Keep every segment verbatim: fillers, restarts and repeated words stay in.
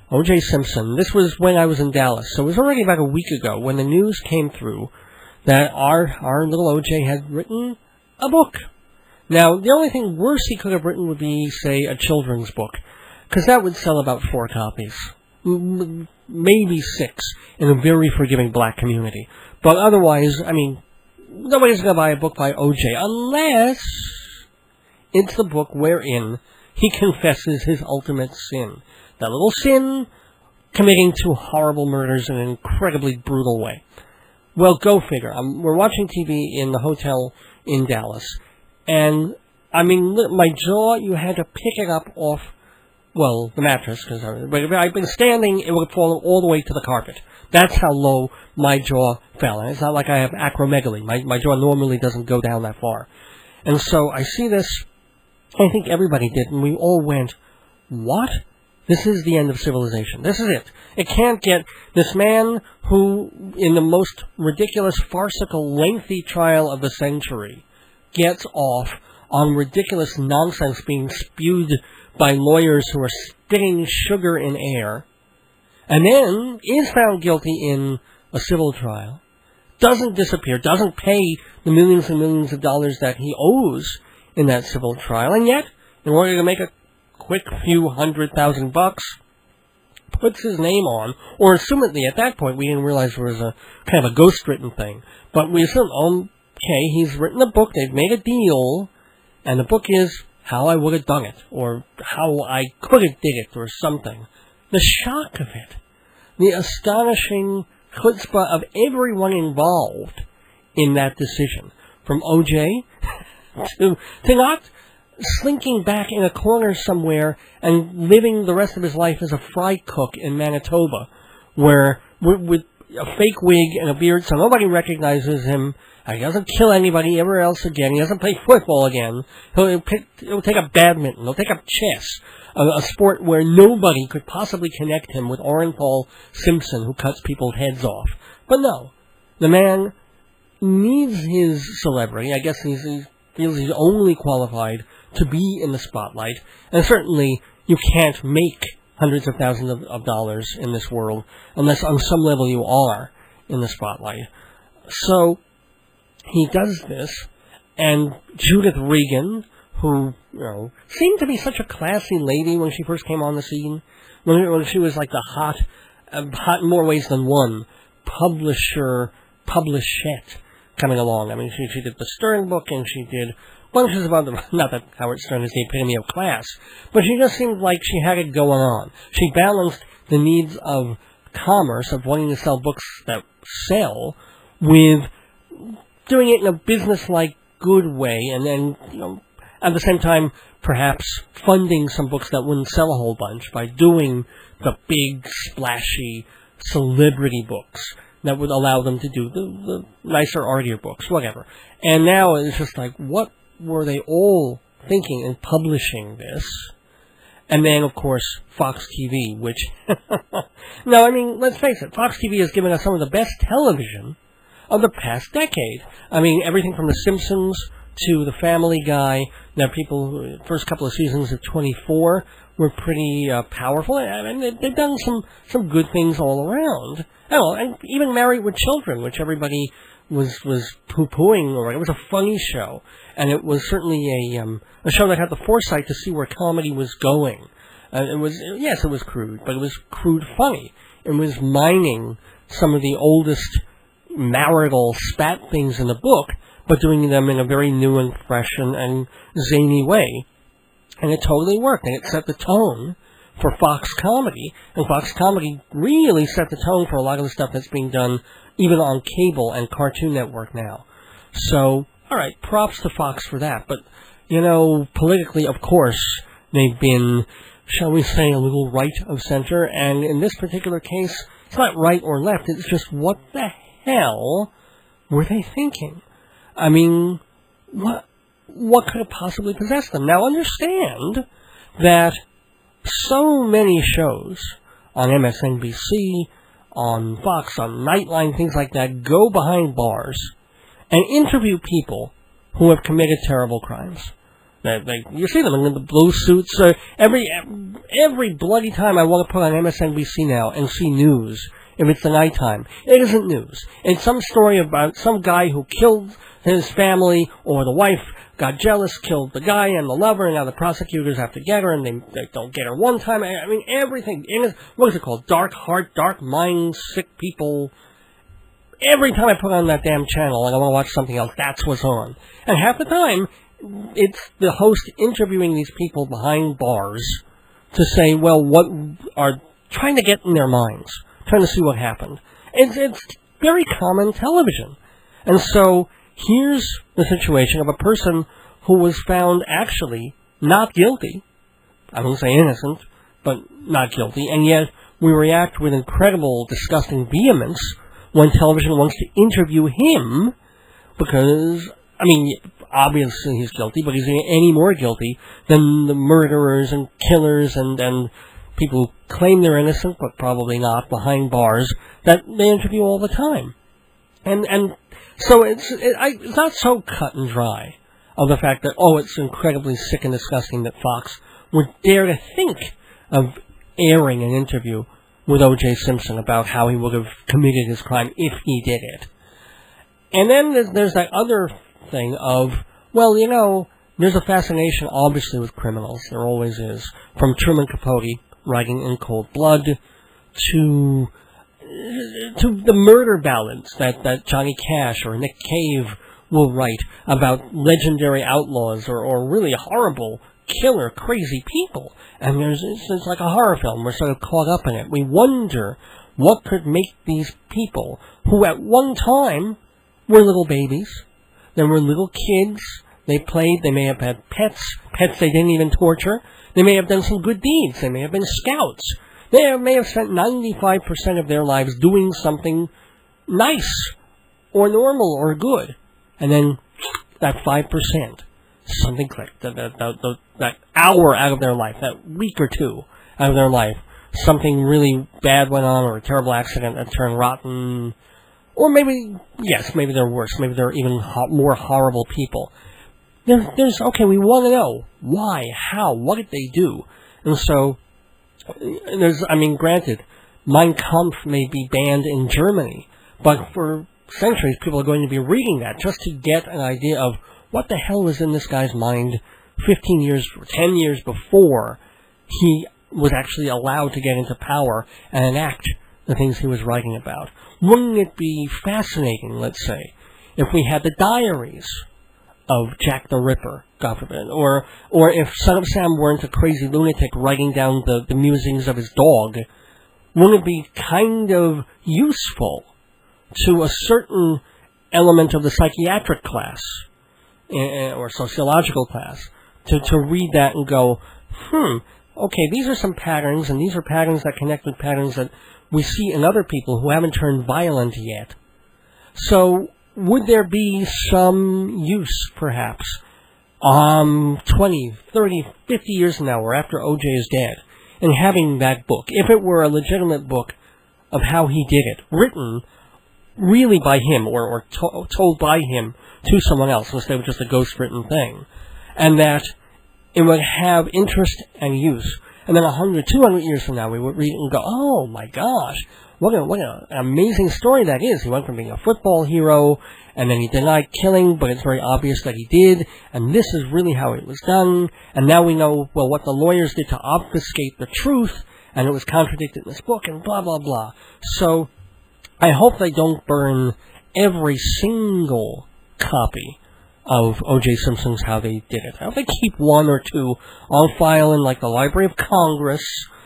O J Simpson. This was when I was in Dallas, so it was already about a week ago when the news came through that our our little O J had written a book. Now, the only thing worse he could have written would be, say, a children's book, because that would sell about four copies, M- maybe six, in a very forgiving black community. But otherwise, I mean, nobody's going to buy a book by O J unless it's the book wherein he confesses his ultimate sin. That little sin, committing two horrible murders in an incredibly brutal way. Well, go figure. Um, we're watching T V in the hotel in Dallas, and, I mean, my jaw, you had to pick it up off, well, the mattress, because I've been standing, it would have fallen all the way to the carpet. That's how low my jaw fell. And it's not like I have acromegaly. My, my jaw normally doesn't go down that far. And so I see this, I think everybody did, and we all went, what? This is the end of civilization. This is it. It can't get this man who, in the most ridiculous, farcical, lengthy trial of the century, gets off on ridiculous nonsense being spewed by lawyers who are spitting sugar in air, and then is found guilty in a civil trial, doesn't disappear, doesn't pay the millions and millions of dollars that he owes in that civil trial, and yet, in order to make a quick few hundred thousand bucks, puts his name on, or assumedly at that point we didn't realize there was a kind of a ghost-written thing, but we assume, okay, he's written a book, they've made a deal, and the book is How I Would Have Done It, or How I Could Have Did It, or something. The shock of it, the astonishing chutzpah of everyone involved in that decision, from O J to, to not slinking back in a corner somewhere and living the rest of his life as a fry cook in Manitoba, where with, with a fake wig and a beard so nobody recognizes him, he doesn't kill anybody ever else again, he doesn't play football again, he'll, pick, he'll take up badminton, he'll take up chess, a, a sport where nobody could possibly connect him with Oren Paul Simpson, who cuts people's heads off. But no, the man needs his celebrity. I guess he's, he feels he's only qualified to be in the spotlight, and certainly you can't make hundreds of thousands of, of dollars in this world unless on some level you are in the spotlight. So he does this, and Judith Regan, who, you know, seemed to be such a classy lady when she first came on the scene, when, when she was like the hot, uh, hot in more ways than one, publisher, publishette coming along. I mean, she, she did the Stern book, and she did bunches of other, not that Howard Stern is the epitome of class, but she just seemed like she had it going on. She balanced the needs of commerce, of wanting to sell books that sell, with doing it in a business-like good way, and then, you know, at the same time, perhaps funding some books that wouldn't sell a whole bunch by doing the big, splashy celebrity books that would allow them to do the, the nicer, artier books, whatever. And now it's just like, what were they all thinking in publishing this? And then, of course, Fox T V, which... no, I mean, let's face it, Fox T V has given us some of the best television of the past decade. I mean, everything from The Simpsons to The Family Guy. Now, people, first couple of seasons of twenty-four were pretty uh, powerful. I mean, they've done some, some good things all around. Oh, and even Married with Children, which everybody was was poo-pooing. Or it was a funny show, and it was certainly a um, a show that had the foresight to see where comedy was going. Uh, it was yes, it was crude, but it was crude funny. It was mining some of the oldest marital spat things in the book, but doing them in a very new and fresh and, and zany way. And it totally worked, and it set the tone for Fox Comedy, and Fox Comedy really set the tone for a lot of the stuff that's being done even on cable and Cartoon Network now. So, alright, props to Fox for that, but, you know, politically, of course, they've been, shall we say, a little right of center, and in this particular case, it's not right or left, it's just what the hell were they thinking? I mean, what what could have possibly possessed them? Now, understand that so many shows on M S N B C, on Fox, on Nightline, things like that, go behind bars and interview people who have committed terrible crimes. They, they, you see them in the blue suits. Uh, every every bloody time I want to put on M S N B C now and see news, if it's the nighttime, it isn't news. It's some story about some guy who killed his family, or the wife got jealous, killed the guy and the lover, and now the prosecutors have to get her, and they, they don't get her one time. I mean, everything. What is it called? Dark heart, dark mind, sick people. Every time I put on that damn channel and I want to watch something else, that's what's on. And half the time, it's the host interviewing these people behind bars to say, well, what are trying to get in their minds, trying to see what happened. It's, it's very common television. And so here's the situation of a person who was found actually not guilty. I won't say innocent, but not guilty. And yet we react with incredible, disgusting vehemence when television wants to interview him because, I mean, obviously he's guilty, but is he any more guilty than the murderers and killers and, and people who claim they're innocent, but probably not, behind bars, that they interview all the time? And and so it's, it, I, it's not so cut and dry of the fact that, oh, it's incredibly sick and disgusting that Fox would dare to think of airing an interview with O J. Simpson about how he would have committed his crime if he did it. And then there's, there's that other thing of, well, you know, there's a fascination, obviously, with criminals. There always is. From Truman Capote, writing In Cold Blood, to to the murder ballads that, that Johnny Cash or Nick Cave will write about legendary outlaws or, or really horrible, killer, crazy people. And there's it's, it's like a horror film. We're sort of caught up in it. We wonder what could make these people, who at one time were little babies, then were little kids, they played, they may have had pets, pets they didn't even torture, they may have done some good deeds, they may have been scouts, they may have spent ninety-five percent of their lives doing something nice, or normal, or good, and then that five percent, something clicked, that, that, that, that hour out of their life, that week or two out of their life, something really bad went on, or a terrible accident that turned rotten, or maybe, yes, maybe they're worse, maybe they're even ho- more horrible people. There, there's, okay, we want to know why, how, what did they do? And so, there's, I mean, granted, Mein Kampf may be banned in Germany, but for centuries people are going to be reading that just to get an idea of what the hell was in this guy's mind fifteen years, ten years before he was actually allowed to get into power and enact the things he was writing about. Wouldn't it be fascinating, let's say, if we had the diaries of Jack the Ripper, God forbid, or or if Son of Sam weren't a crazy lunatic writing down the, the musings of his dog, wouldn't it be kind of useful to a certain element of the psychiatric class, uh, or sociological class, to, to read that and go, hmm, okay, these are some patterns, and these are patterns that connect with patterns that we see in other people who haven't turned violent yet. So, would there be some use, perhaps, um, twenty, thirty, fifty years from now, or after O J is dead, in having that book, if it were a legitimate book of how he did it, written really by him, or, or to- told by him to someone else, instead of just a ghost-written thing, and that it would have interest and use, and then a hundred, two hundred years from now, we would read it and go, oh my gosh, What, a, what a, an amazing story that is. He went from being a football hero, and then he denied killing, but it's very obvious that he did, and this is really how it was done, and now we know, well, what the lawyers did to obfuscate the truth, and it was contradicted in this book, and blah, blah, blah. So, I hope they don't burn every single copy of O J. Simpson's How They Did It. I hope they keep one or two on file in, like, the Library of Congress,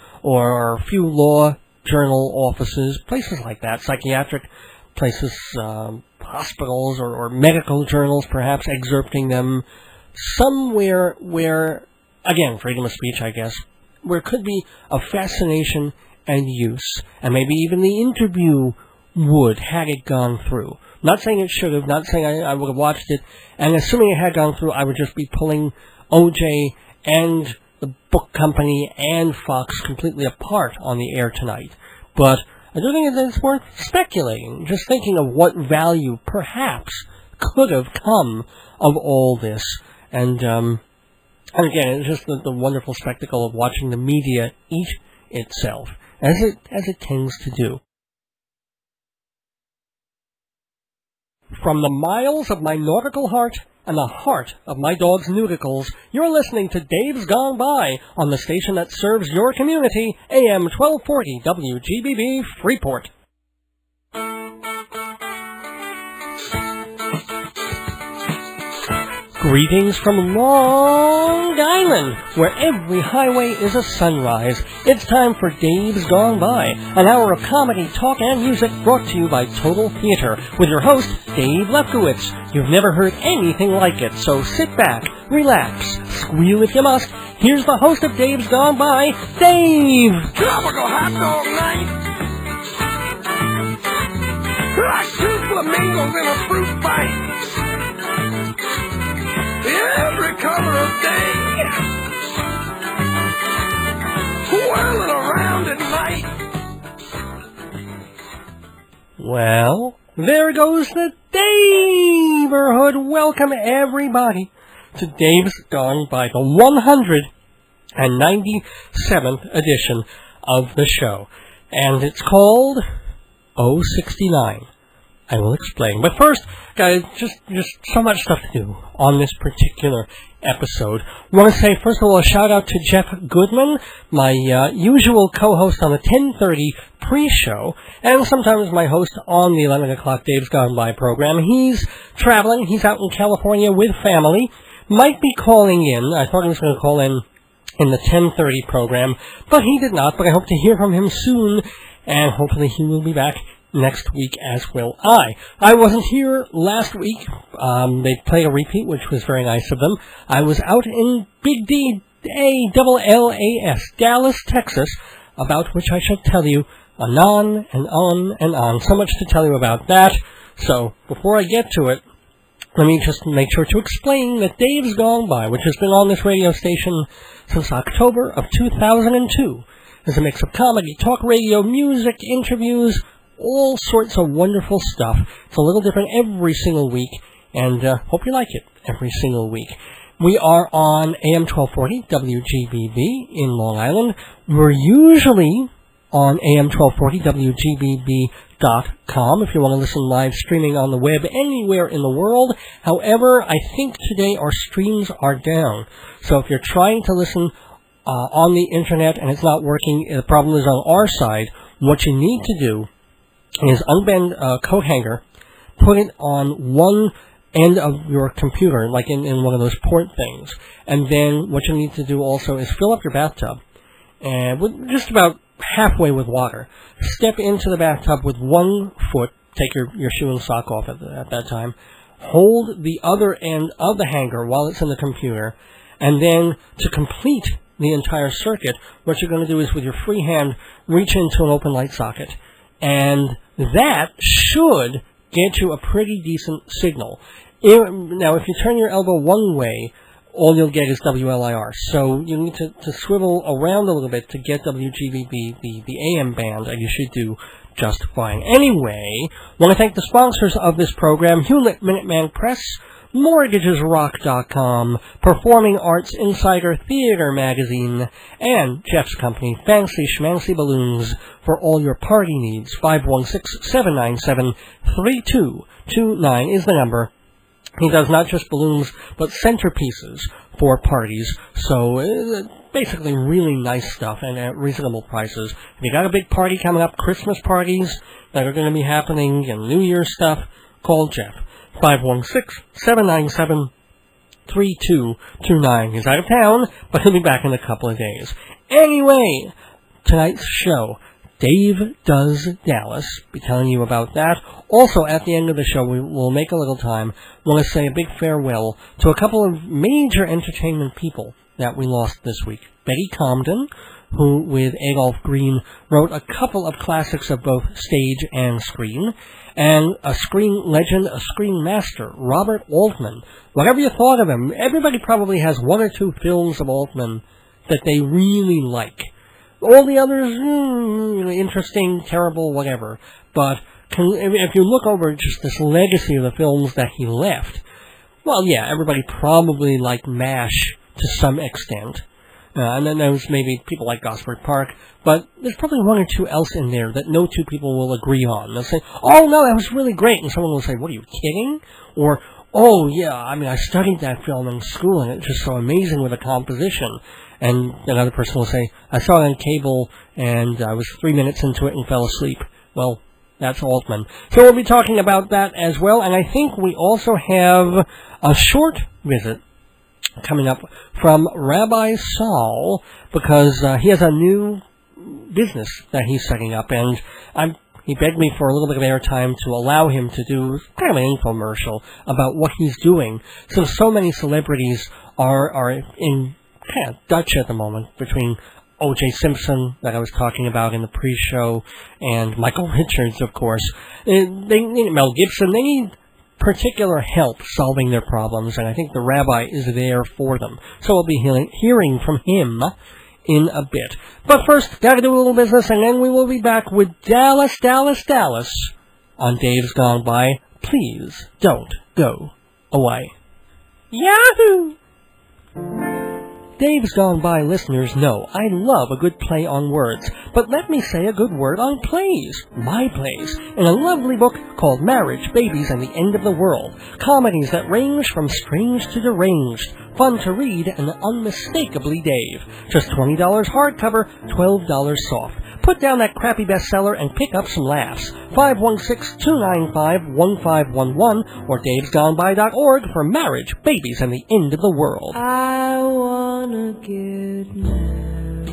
or a few law journal offices, places like that, psychiatric places, um, hospitals, or, or medical journals, perhaps, excerpting them somewhere where, again, freedom of speech, I guess, where it could be a fascination and use, and maybe even the interview would, had it gone through. Not saying it should have, not saying I, I would have watched it, and assuming it had gone through, I would just be pulling O J and the book company and Fox completely apart on the air tonight. But I do think it's worth speculating, just thinking of what value perhaps could have come of all this. And um, And again, it's just the, the wonderful spectacle of watching the media eat itself, as it as it tends to do. From the miles of my nautical heart and the heart of my dog's nudicles, you're listening to Dave's Gone By on the station that serves your community, A M twelve forty W G B B Freeport. Greetings from Long Island, where every highway is a sunrise. It's time for Dave's Gone By, an hour of comedy, talk, and music brought to you by Total Theater, with your host, Dave Lefkowitz. You've never heard anything like it, so sit back, relax, squeal if you must. Here's the host of Dave's Gone By, Dave! Tropical hot dog night! Like two flamingos in a fruit fight! Every color of day, whirling around at night. Well, there goes the neighborhood. Welcome, everybody, to Dave's Gone By, the one hundred ninety-seventh edition of the show. And it's called oh sixty-nine. I will explain. But first, guys, just just so much stuff to do on this particular episode. I want to say, first of all, a shout-out to Jeff Goodman, my uh, usual co-host on the ten thirty pre-show, and sometimes my host on the eleven o'clock Dave's Gone By program. He's traveling. He's out in California with family. Might be calling in. I thought he was going to call in in the ten thirty program, but he did not. But I hope to hear from him soon, and hopefully he will be back next week, as will I. I wasn't here last week. Um, they played a repeat, which was very nice of them. I was out in Big D, A double L A S, Dallas, Texas, about which I shall tell you anon and on and on. So much to tell you about that. So, before I get to it, let me just make sure to explain that Dave's Gone By, which has been on this radio station since October of two thousand two, is a mix of comedy, talk radio, music, interviews, all sorts of wonderful stuff. It's a little different every single week, and uh, hope you like it every single week. We are on A M twelve forty W G B B in Long Island. We're usually on A M twelve forty W G B B dot com if you want to listen live streaming on the web anywhere in the world. However, I think today our streams are down. So if you're trying to listen uh, on the internet and it's not working, the problem is on our side. What you need to do is unbend a coat hanger, put it on one end of your computer, like in, in one of those port things, and then what you need to do also is fill up your bathtub, and with just about halfway with water. Step into the bathtub with one foot, take your, your shoe and sock off at, the, at that time, hold the other end of the hanger while it's in the computer, and then to complete the entire circuit, what you're going to do is with your free hand, reach into an open light socket. And that should get you a pretty decent signal. It, now, if you turn your elbow one way, all you'll get is W L I R. So you need to, to swivel around a little bit to get W G B B, the, the A M band, and you should do just fine. Anyway, I want to thank the sponsors of this program, Hewlett Minuteman Press, Mortgages Rock dot com, Performing Arts Insider Theater Magazine, and Jeff's company, Fancy Schmancy Balloons, for all your party needs. five one six, seven nine seven, three two two nine is the number. He does not just balloons, but centerpieces for parties. So, uh, basically really nice stuff and at reasonable prices. If you got a big party coming up, Christmas parties that are going to be happening, and New Year's stuff, call Jeff. five one six, seven nine seven, three two two nine. He's out of town, but he'll be back in a couple of days. Anyway, tonight's show, Dave Does Dallas. Be telling you about that. Also, at the end of the show, we will make a little time. I want to say a big farewell to a couple of major entertainment people that we lost this week. Betty Comden, who, with Adolph Green, wrote a couple of classics of both stage and screen, and a screen legend, a screen master, Robert Altman. Whatever you thought of him, everybody probably has one or two films of Altman that they really like. All the others, mm, interesting, terrible, whatever. But can, if you look over just this legacy of the films that he left, well, yeah, everybody probably liked MASH to some extent. Uh, and then there's maybe people like Gosford Park, but there's probably one or two else in there that no two people will agree on. They'll say, oh, no, that was really great. And someone will say, what, are you kidding? Or, oh, yeah, I mean, I studied that film in school, and it's just so amazing with the composition. And another person will say, I saw it on cable, and I was three minutes into it and fell asleep. Well, that's Altman. So we'll be talking about that as well, and I think we also have a short visit coming up from Rabbi Saul, because uh, he has a new business that he's setting up, and I'm, he begged me for a little bit of airtime to allow him to do kind of an infomercial about what he's doing, since so many celebrities are, are in kind of Dutch at the moment, between O J Simpson, that I was talking about in the pre-show, and Michael Richards, of course. They need Mel Gibson. They need particular help solving their problems, and I think the rabbi is there for them. So we'll be hearing, hearing from him in a bit. But first, gotta do a little business, and then we will be back with Dallas, Dallas, Dallas on Dave's Gone By. Please don't go away. Yahoo! Dave's Gone By listeners know I love a good play on words, but let me say a good word on plays, my plays, in a lovely book called Marriage, Babies, and the End of the World. Comedies that range from strange to deranged, fun to read, and unmistakably Dave. Just twenty dollars hardcover, twelve dollars soft. Put down that crappy bestseller and pick up some laughs. five one six, two nine five, one five one one or daves gone by dot org for Marriage, Babies, and the End of the World. I wanna get married.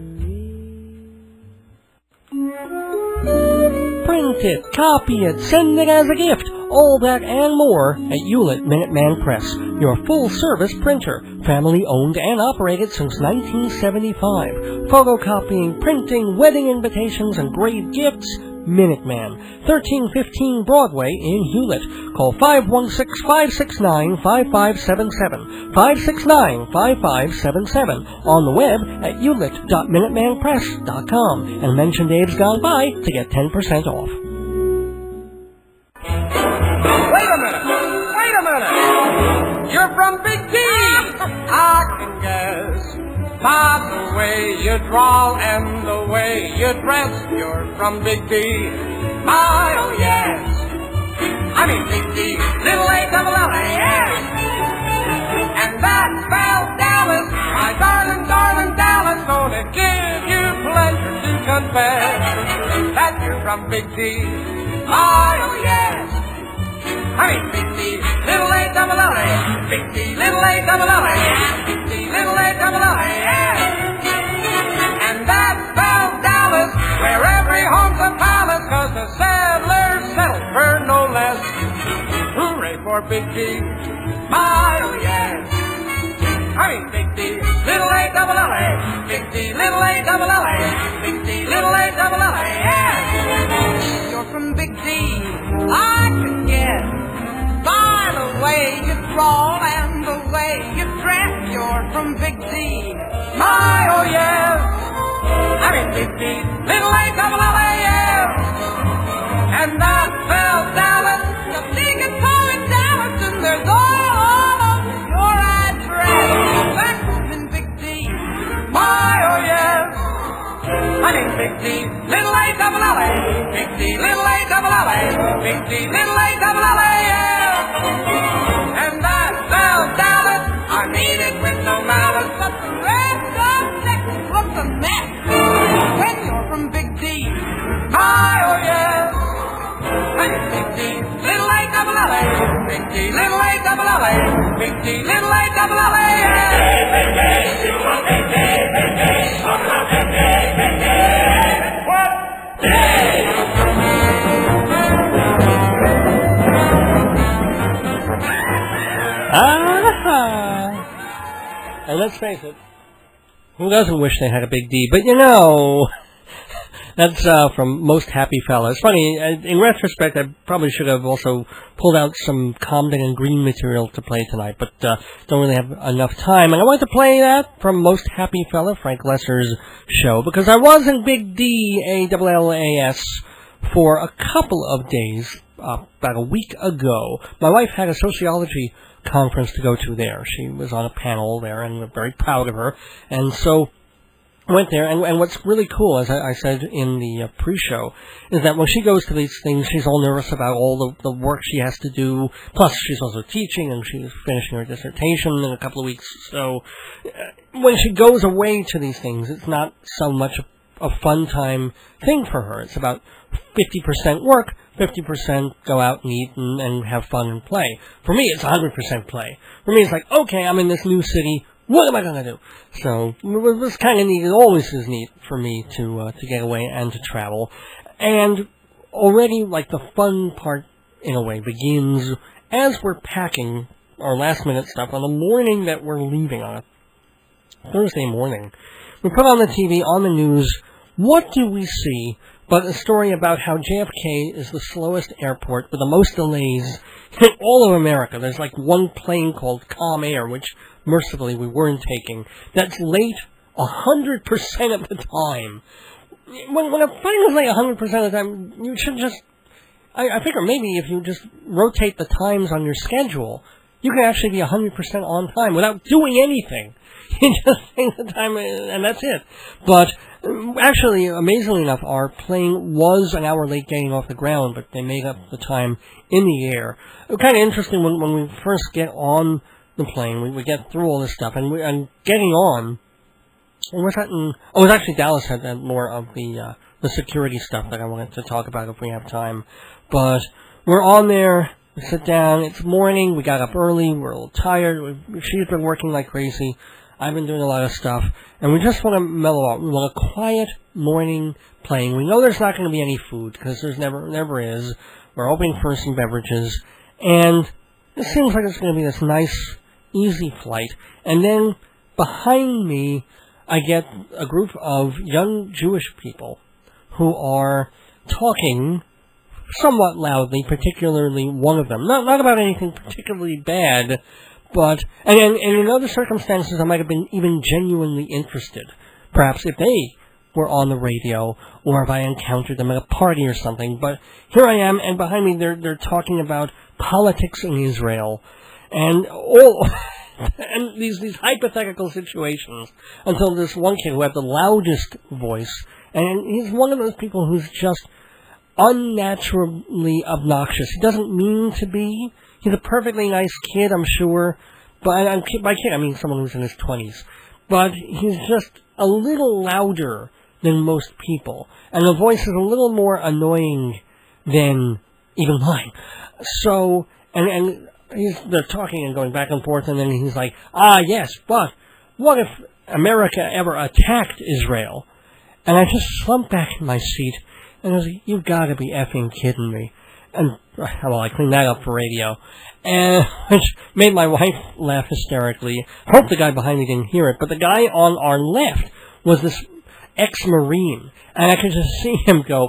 Print it, copy it, send it as a gift. All that and more at Hewlett Minuteman Press, your full-service printer, family-owned and operated since nineteen seventy-five. Photocopying, printing, wedding invitations, and grave gifts, Minuteman, thirteen fifteen Broadway in Hewlett. Call five one six, five six nine, five five seven seven, five six nine, five five seven seven, on the web at hewlett dot minuteman press dot com, and mention Dave's Gone By to get ten percent off. Wait a minute! Wait a minute! You're from Big D! I can guess by the way you drawl and the way you dress. You're from Big D. My, oh yes! I mean Big D, little A double L A, yes! And that spells Dallas, my darling, darling Dallas, gonna give you pleasure to confess that you're from Big D. My, oh yes! I mean, Big D, little A double L A, Big D, little A double L A, Big D, little A double L A, yeah. And that spells Dallas, where every home's a palace, 'cause the settlers settled for no less. Hooray for Big D, my, oh yes. I mean, Big D, little A double L A, Big D, little A double L A, Big D, little A double L A, yeah. You're from Big D, I can guess. By the way you draw and the way you dress, you're from Big D. My, oh yes, I mean Big D, little A double L A, yes. And that spells Dallas, the biggest boy in Dallas, and there's all over your address. That's in Big D. My, oh yes, I mean Big D, little A double L A, Big D, little A double L A, Big D, little A double L A, yes. And that spells Dallas, I mean it with no malice, but the rest of Texas looks a mess when you're from Big D. My, oh yes, and Big D, little A double L A, Big D, little A double L A, Big D, little A double L A, yes. What? Ah! And let's face it, who doesn't wish they had a Big D? But you know, that's uh, from Most Happy Fella. It's funny, in retrospect, I probably should have also pulled out some Comden and Green material to play tonight, but uh, don't really have enough time. And I wanted to play that from Most Happy Fella, Frank Lesser's show, because I was in Big D, A L L A S, for a couple of days, uh, about a week ago. My wife had a sociology conference to go to there. She was on a panel there, and we're very proud of her. And so went there, and, and what's really cool, as I, I said in the uh, pre-show, is that when she goes to these things, she's all nervous about all the, the work she has to do. Plus, she's also teaching, and she's finishing her dissertation in a couple of weeks. So uh, when she goes away to these things, it's not so much a, a fun-time thing for her. It's about fifty percent work, fifty percent go out and eat and, and have fun and play. For me, it's one hundred percent play. For me, it's like, okay, I'm in this new city. What am I going to do? So, it was kind of neat. It always is neat for me to uh, to get away and to travel. And already, like, the fun part, in a way, begins as we're packing our last-minute stuff on the morning that we're leaving on a Thursday morning. We put on the T V, on the news, what do we see but a story about how J F K is the slowest airport with the most delays in all of America. There's like one plane called Calm Air, which mercifully we weren't taking, that's late one hundred percent of the time. When, when a plane is late one hundred percent of the time, you should just, I, I figure maybe if you just rotate the times on your schedule, you can actually be one hundred percent on time without doing anything. You just take the time, and that's it. But actually, amazingly enough, our plane was an hour late getting off the ground, but they made up the time in the air. It was kind of interesting when, when we first get on the plane, we, we get through all this stuff, and, we, and getting on, was that in, oh, it was actually Dallas had that more of the, uh, the security stuff that I wanted to talk about if we have time. But we're on there, we sit down, it's morning, we got up early, we're a little tired, we, she's been working like crazy. I've been doing a lot of stuff, and we just want to mellow out. We want a quiet morning playing. We know there's not going to be any food, because there's never never is. We're hoping for some beverages, and it seems like it's going to be this nice, easy flight. And then, behind me, I get a group of young Jewish people who are talking somewhat loudly, particularly one of them. Not, not about anything particularly bad, but, and, and, and in other circumstances, I might have been even genuinely interested. Perhaps if they were on the radio, or if I encountered them at a party or something. But here I am, and behind me they're, they're talking about politics in Israel, and all, and these, these hypothetical situations, until this one kid who had the loudest voice, and he's one of those people who's just unnaturally obnoxious. He doesn't mean to be. He's a perfectly nice kid, I'm sure, but I'm, by kid I mean someone who's in his twenties. But he's just a little louder than most people, and the voice is a little more annoying than even mine. So, and and he's, they're talking and going back and forth, and then he's like, ah, yes, but what if America ever attacked Israel? And I just slumped back in my seat, and I was like, you've got to be effing kidding me. And, well, I cleaned that up for radio, and which made my wife laugh hysterically. I hope the guy behind me didn't hear it, but the guy on our left was this ex-Marine, and I could just see him go,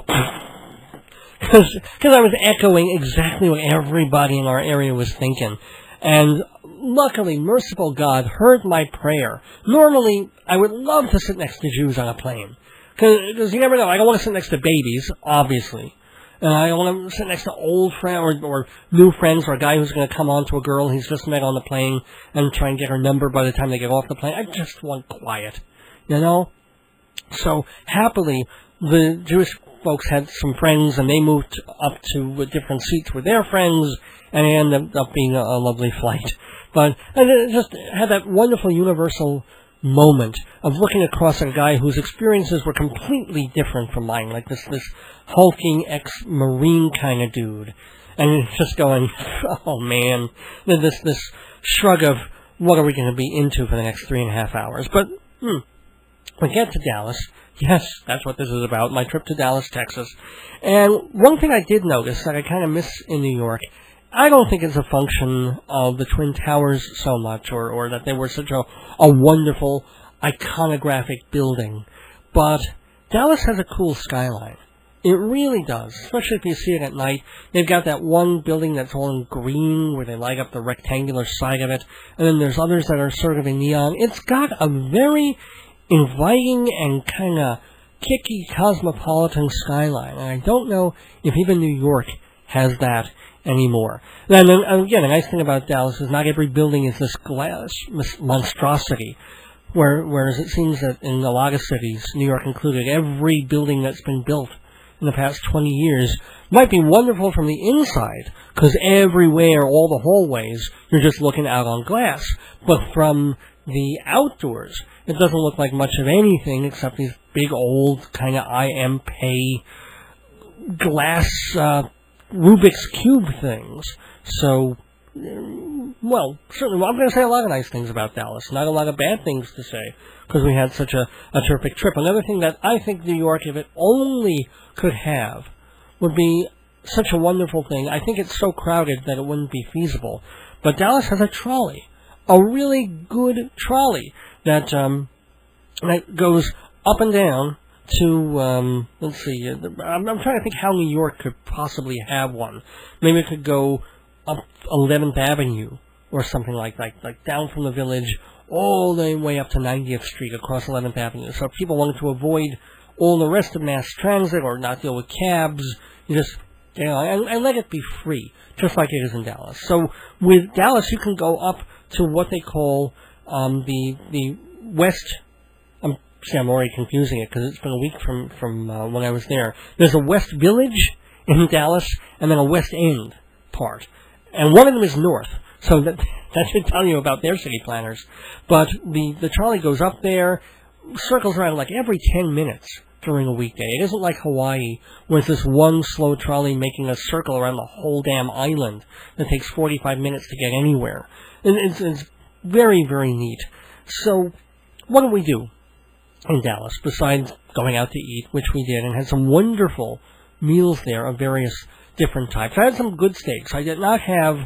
because I was echoing exactly what everybody in our area was thinking. And luckily, merciful God heard my prayer. Normally, I would love to sit next to Jews on a plane, because you never know. I don't want to sit next to babies, obviously. Uh, I don't want to sit next to old friends or, or new friends, or a guy who's going to come on to a girl he's just met on the plane and try and get her number by the time they get off the plane. I just want quiet, you know? So, happily, the Jewish folks had some friends, and they moved up to different seats with their friends, and it ended up being a, a lovely flight. But and it just had that wonderful universal moment of looking across at a guy whose experiences were completely different from mine, like this this hulking ex-Marine kind of dude, and just going, oh man, this this shrug of what are we going to be into for the next three and a half hours. But hmm, we get to Dallas. Yes, that's what this is about, my trip to Dallas, Texas. And one thing I did notice that I kind of miss in New York, I don't think it's a function of the Twin Towers so much, or, or that they were such a, a wonderful, iconographic building. But Dallas has a cool skyline. It really does, especially if you see it at night. They've got that one building that's all in green, where they light up the rectangular side of it, and then there's others that are sort of in neon. It's got a very inviting and kind of kicky cosmopolitan skyline, and I don't know if even New York has that anymore. And then, again, the nice thing about Dallas is not every building is this glass monstrosity, where, whereas it seems that in a lot of cities, New York included, every building that's been built in the past twenty years might be wonderful from the inside, because everywhere, all the hallways, you're just looking out on glass. But from the outdoors, it doesn't look like much of anything except these big old kind of I M P glass uh, Rubik's Cube things. So, well, certainly, I'm going to say a lot of nice things about Dallas, not a lot of bad things to say, because we had such a, a terrific trip. Another thing that I think New York, if it only could have, would be such a wonderful thing. I think it's so crowded that it wouldn't be feasible. But Dallas has a trolley, a really good trolley that um, that goes up and down to, um, let's see, uh, I'm, I'm trying to think how New York could possibly have one. Maybe it could go up eleventh Avenue or something like that, like down from the Village all the way up to ninetieth Street across eleventh Avenue. So if people wanted to avoid all the rest of mass transit or not deal with cabs, you just, you know, and, and let it be free, just like it is in Dallas. So with Dallas, you can go up to what they call um, the the West. I'm see, I'm already confusing it because it's been a week from from uh, when I was there. There's a West Village in Dallas, and then a West End part, and one of them is north. So that that should tell you about their city planners. But the the trolley goes up there, circles around like every ten minutes during a weekday. It isn't like Hawaii, where it's this one slow trolley making a circle around the whole damn island that takes forty-five minutes to get anywhere. And it's, it's very, very neat. So, what do we do in Dallas, besides going out to eat, which we did, and had some wonderful meals there of various different types. I had some good steaks. I did not have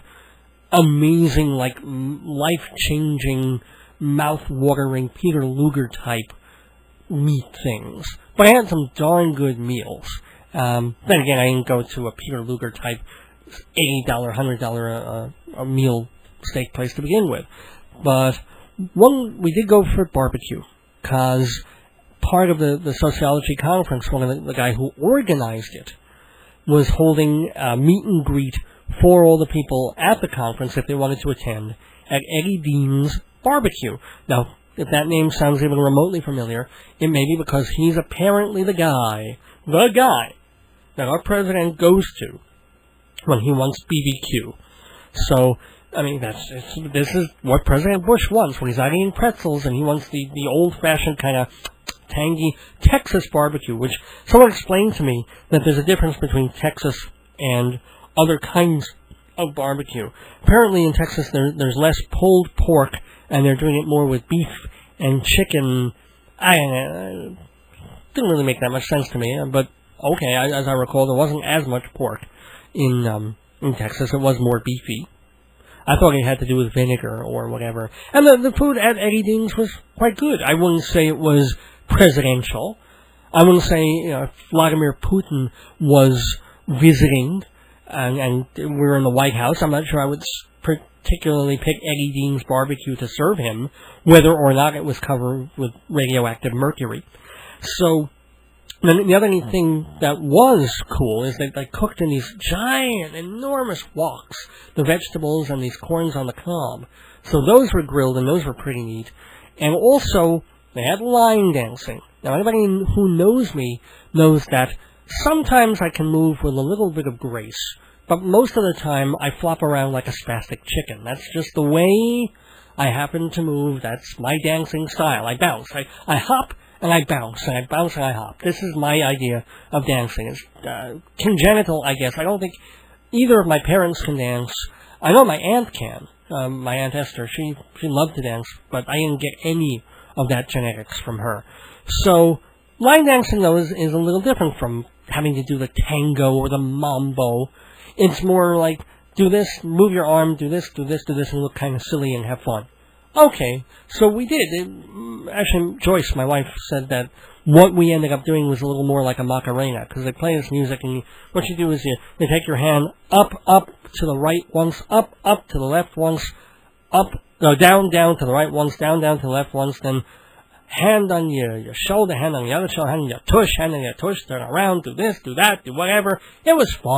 amazing, like, life-changing, mouth-watering Peter Luger type meat things. But I had some darn good meals. Um, then again, I didn't go to a Peter Luger type eighty dollars, one hundred dollars a, a meal steak place to begin with. But one, we did go for barbecue, because part of the, the sociology conference, one of the, the guy who organized it, was holding a meet and greet for all the people at the conference if they wanted to attend at Eddie Dean's Barbecue. Now, if that name sounds even remotely familiar, it may be because he's apparently the guy, the guy, that our president goes to when he wants B B Q. So, I mean, that's it's, this is what President Bush wants when he's not eating pretzels and he wants the, the old-fashioned kind of tangy Texas barbecue, which someone explained to me that there's a difference between Texas and other kinds of barbecue. Apparently in Texas there, there's less pulled pork, and they're doing it more with beef and chicken. I uh, didn't really make that much sense to me, but okay, I, as I recall, there wasn't as much pork in um, in Texas. It was more beefy. I thought it had to do with vinegar or whatever. And the, the food at Eddie Dean's was quite good. I wouldn't say it was presidential. I wouldn't say, you know, if Vladimir Putin was visiting and, and we were in the White House, I'm not sure I would particularly pick Eddie Dean's Barbecue to serve him, whether or not it was covered with radioactive mercury. So, then the other neat thing that was cool is that they cooked in these giant, enormous woks, the vegetables and these corns on the cob. So those were grilled, and those were pretty neat. And also, they had line dancing. Now, anybody who knows me knows that sometimes I can move with a little bit of grace, but most of the time I flop around like a spastic chicken. That's just the way I happen to move. That's my dancing style. I bounce. I, I hop, and I bounce, and I bounce, and I hop. This is my idea of dancing. It's uh, congenital, I guess. I don't think either of my parents can dance. I know my aunt can. Um, my Aunt Esther, she she loved to dance, but I didn't get any of that genetics from her. So, line dancing, though, is, is a little different from having to do the tango or the mambo. It's more like, do this, move your arm, do this, do this, do this, and look kind of silly and have fun. Okay, so we did. It, actually, Joyce, my wife, said that what we ended up doing was a little more like a Macarena, because they play this music, and you, what you do is you, you take your hand up, up to the right once, up, up to the left once, up, no, down, down to the right once, down, down to the left once, then hand on your, your shoulder, hand on the other shoulder, hand on your tush, hand on your tush, turn around, do this, do that, do whatever. It was fun.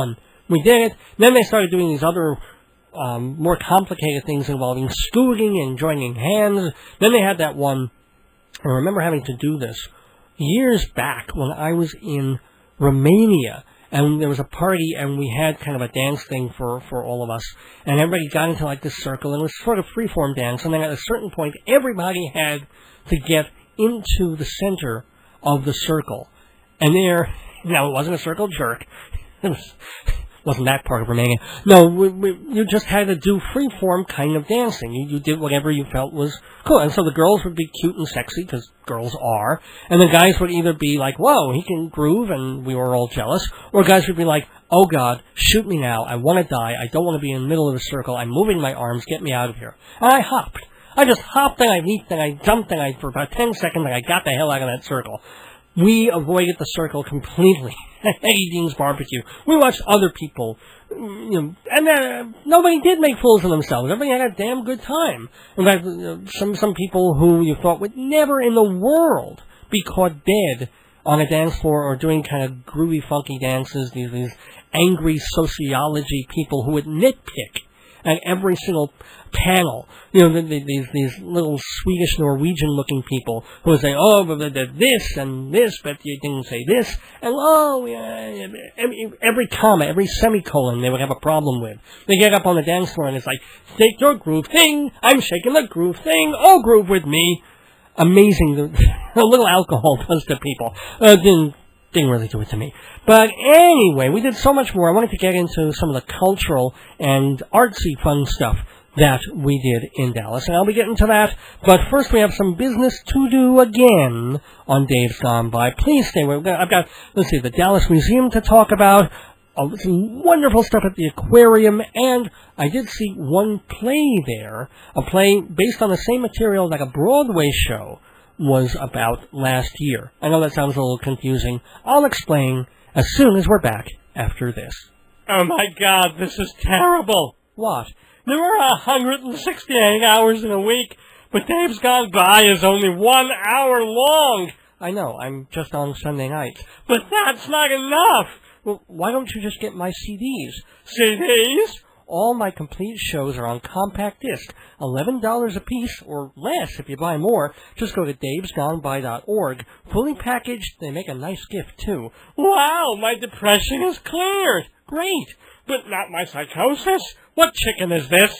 we did it. Then they started doing these other um, more complicated things involving scooting and joining hands. Then they had that one, I remember having to do this years back when I was in Romania. And there was a party, and we had kind of a dance thing for, for all of us. And everybody got into, like, this circle, and it was sort of free-form dance. And then at a certain point, everybody had to get into the center of the circle. And there, now, it wasn't a circle jerk. It was, wasn't that part of Romania. No, we, we, you just had to do free-form kind of dancing. You, you did whatever you felt was cool. And so the girls would be cute and sexy, because girls are. And the guys would either be like, whoa, he can groove, and we were all jealous. Or guys would be like, oh, God, shoot me now. I want to die. I don't want to be in the middle of the circle. I'm moving my arms. Get me out of here. And I hopped. I just hopped, and I leaped, and I jumped, and I, for about ten seconds, and I got the hell out of that circle. We avoided the circle completely. Eddie Dean's Barbecue. We watched other people, you know, and uh, nobody did make fools of themselves. Everybody had a damn good time. In fact, you know, some some people who you thought would never in the world be caught dead on a dance floor or doing kind of groovy, funky dances. These these angry sociology people who would nitpick at every single panel. You know, the, the, these these little Swedish Norwegian-looking people who would say, oh, but this and this, but you didn't say this, and oh, yeah, every, every comma, every semicolon they would have a problem with. They get up on the dance floor and it's like, shake your groove thing, I'm shaking the groove thing, oh, groove with me. Amazing, the, the little alcohol does to people. Uh, didn't Didn't really do it to me. But anyway, we did so much more. I wanted to get into some of the cultural and artsy fun stuff that we did in Dallas, and I'll be getting to that. But first, we have some business to do again on Dave's Gone By. Please stay with me. I've got, let's see, the Dallas Museum to talk about, uh, some wonderful stuff at the aquarium, and I did see one play there, a play based on the same material that a Broadway show was about last year. I know that sounds a little confusing. I'll explain as soon as we're back after this. Oh my God, this is terrible. What? There are one hundred sixty-eight hours in a week, but Dave's Gone By is only one hour long. I know, I'm just on Sunday nights. But that's not enough. Well, why don't you just get my C Ds? C Ds? All my complete shows are on compact disc, eleven dollars a piece, or less if you buy more. Just go to daves gone by dot org. Fully packaged, they make a nice gift, too. Wow, my depression is cleared. Great. But not my psychosis? What chicken is this?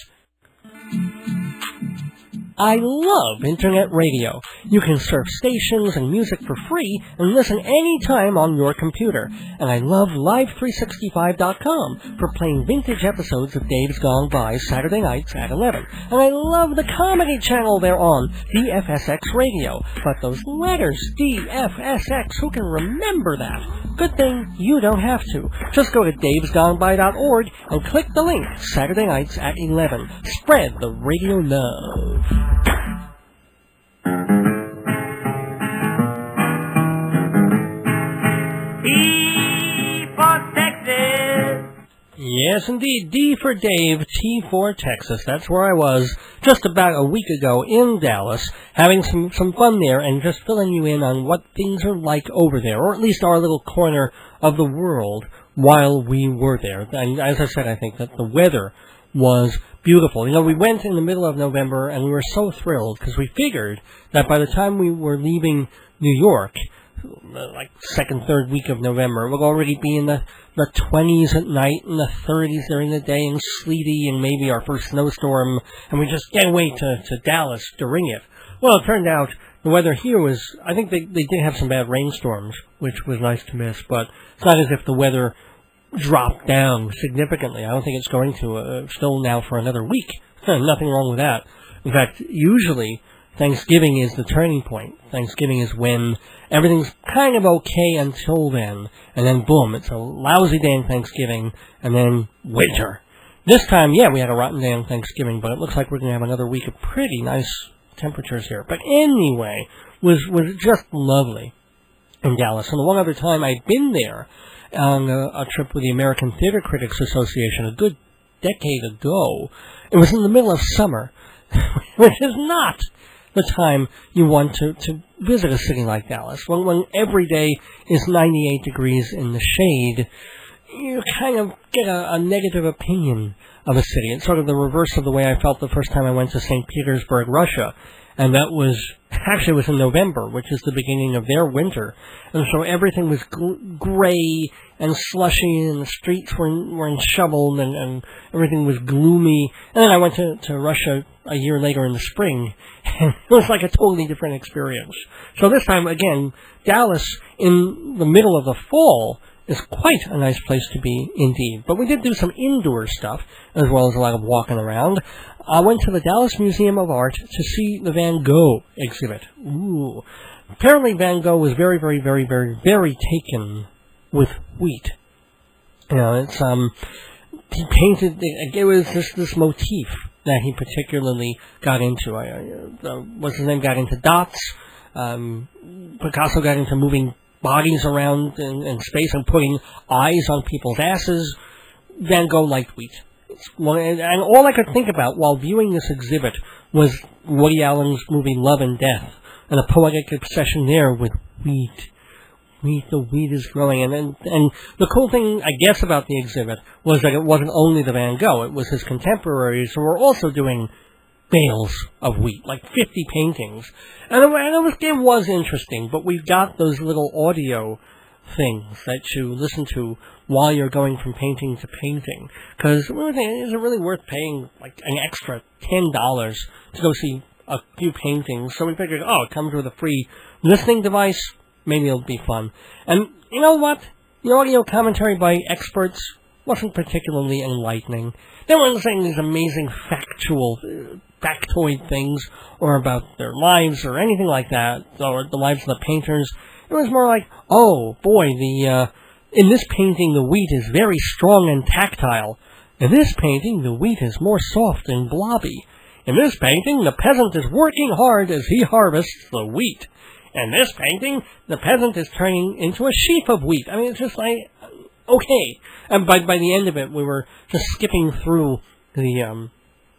I love Internet radio. You can surf stations and music for free and listen anytime on your computer. And I love live three sixty-five dot com for playing vintage episodes of Dave's Gone By Saturday nights at eleven. And I love the comedy channel they're on, D F S X Radio. But those letters, D F S X, who can remember that? Good thing you don't have to. Just go to daves gone by dot org and click the link, Saturday nights at eleven. Spread the radio love. D for Texas. Yes, indeed. D for Dave, T for Texas. That's where I was just about a week ago in Dallas, having some, some fun there and just filling you in on what things are like over there, or at least our little corner of the world while we were there. And as I said, I think that the weather was beautiful. You know, we went in the middle of November, and we were so thrilled because we figured that by the time we were leaving New York, like second, third week of November, we'll already be in the, the twenties at night and the thirties during the day and sleety and maybe our first snowstorm, and we just can't wait to, to Dallas to ring it. Well, it turned out the weather here was, I think they, they did have some bad rainstorms, which was nice to miss, but it's not as if the weather dropped down significantly. I don't think it's going to, uh, still now for another week. Nothing wrong with that. In fact, usually Thanksgiving is the turning point. Thanksgiving is when everything's kind of okay until then, and then boom, it's a lousy day on Thanksgiving, and then winter. This time, yeah, we had a rotten day on Thanksgiving, but it looks like we're going to have another week of pretty nice temperatures here. But anyway, was was just lovely in Dallas. And the one other time I'd been there on a, a trip with the American Theater Critics Association a good decade ago, it was in the middle of summer, which is not the time you want to, to visit a city like Dallas. When, when every day is ninety-eight degrees in the shade, you kind of get a, a negative opinion of a city. It's sort of the reverse of the way I felt the first time I went to Saint Petersburg, Russia. And that was, actually it was in November, which is the beginning of their winter. And so everything was gl- gray and slushy, and the streets were, were shoveled, and, and everything was gloomy. And then I went to, to Russia a year later in the spring, and it was like a totally different experience. So this time, again, Dallas in the middle of the fall is quite a nice place to be indeed. But we did do some indoor stuff, as well as a lot of walking around. I went to the Dallas Museum of Art to see the Van Gogh exhibit. Ooh. Apparently Van Gogh was very, very, very, very, very taken with wheat. You know, it's, um, he painted, it was this, this motif that he particularly got into. I, uh, what's his name, got into dots. Um, Picasso got into moving bodies around in, in space and putting eyes on people's asses. Van Gogh liked wheat. And, and all I could think about while viewing this exhibit was Woody Allen's movie Love and Death, and a poetic obsession there with wheat. Wheat, the wheat is growing. And, and, and the cool thing, I guess, about the exhibit was that it wasn't only the Van Gogh, it was his contemporaries who were also doing bales of wheat, like fifty paintings. And it, and it, was, it was interesting, but we've got those little audio things that you listen to while you're going from painting to painting. Because we were thinking, is it really worth paying like an extra ten dollars to go see a few paintings? So we figured, oh, it comes with a free listening device. Maybe it'll be fun. And you know what? The audio commentary by experts wasn't particularly enlightening. They weren't saying these amazing factual, uh, factoid things, or about their lives, or anything like that, or the lives of the painters. It was more like, oh, boy, the uh, in this painting the wheat is very strong and tactile. In this painting the wheat is more soft and blobby. In this painting the peasant is working hard as he harvests the wheat. In this painting the peasant is turning into a sheaf of wheat. I mean, it's just like, okay. And by, by the end of it, we were just skipping through the um,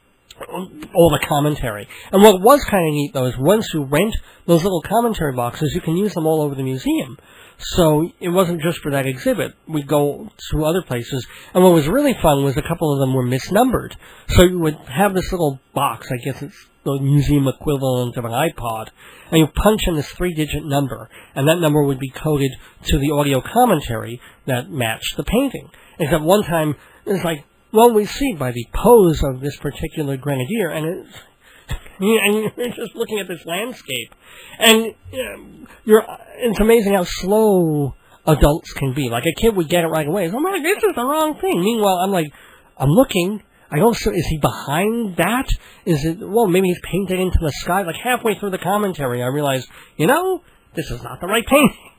all the commentary. And what was kind of neat, though, is once you rent those little commentary boxes, you can use them all over the museum. So it wasn't just for that exhibit. We'd go to other places. And what was really fun was a couple of them were misnumbered. So you would have this little box, I guess it's the museum equivalent of an iPod, and you punch in this three-digit number, and that number would be coded to the audio commentary that matched the painting. Except one time, it's like, well, we see by the pose of this particular grenadier, and it's, and you're just looking at this landscape, and you're, it's amazing how slow adults can be. Like, a kid would get it right away. I'm like, this is the wrong thing. Meanwhile, I'm like, I'm looking, I go, so is he behind that? Is it, well, maybe he's painted into the sky. Like, halfway through the commentary, I realized, you know, this is not the right painting.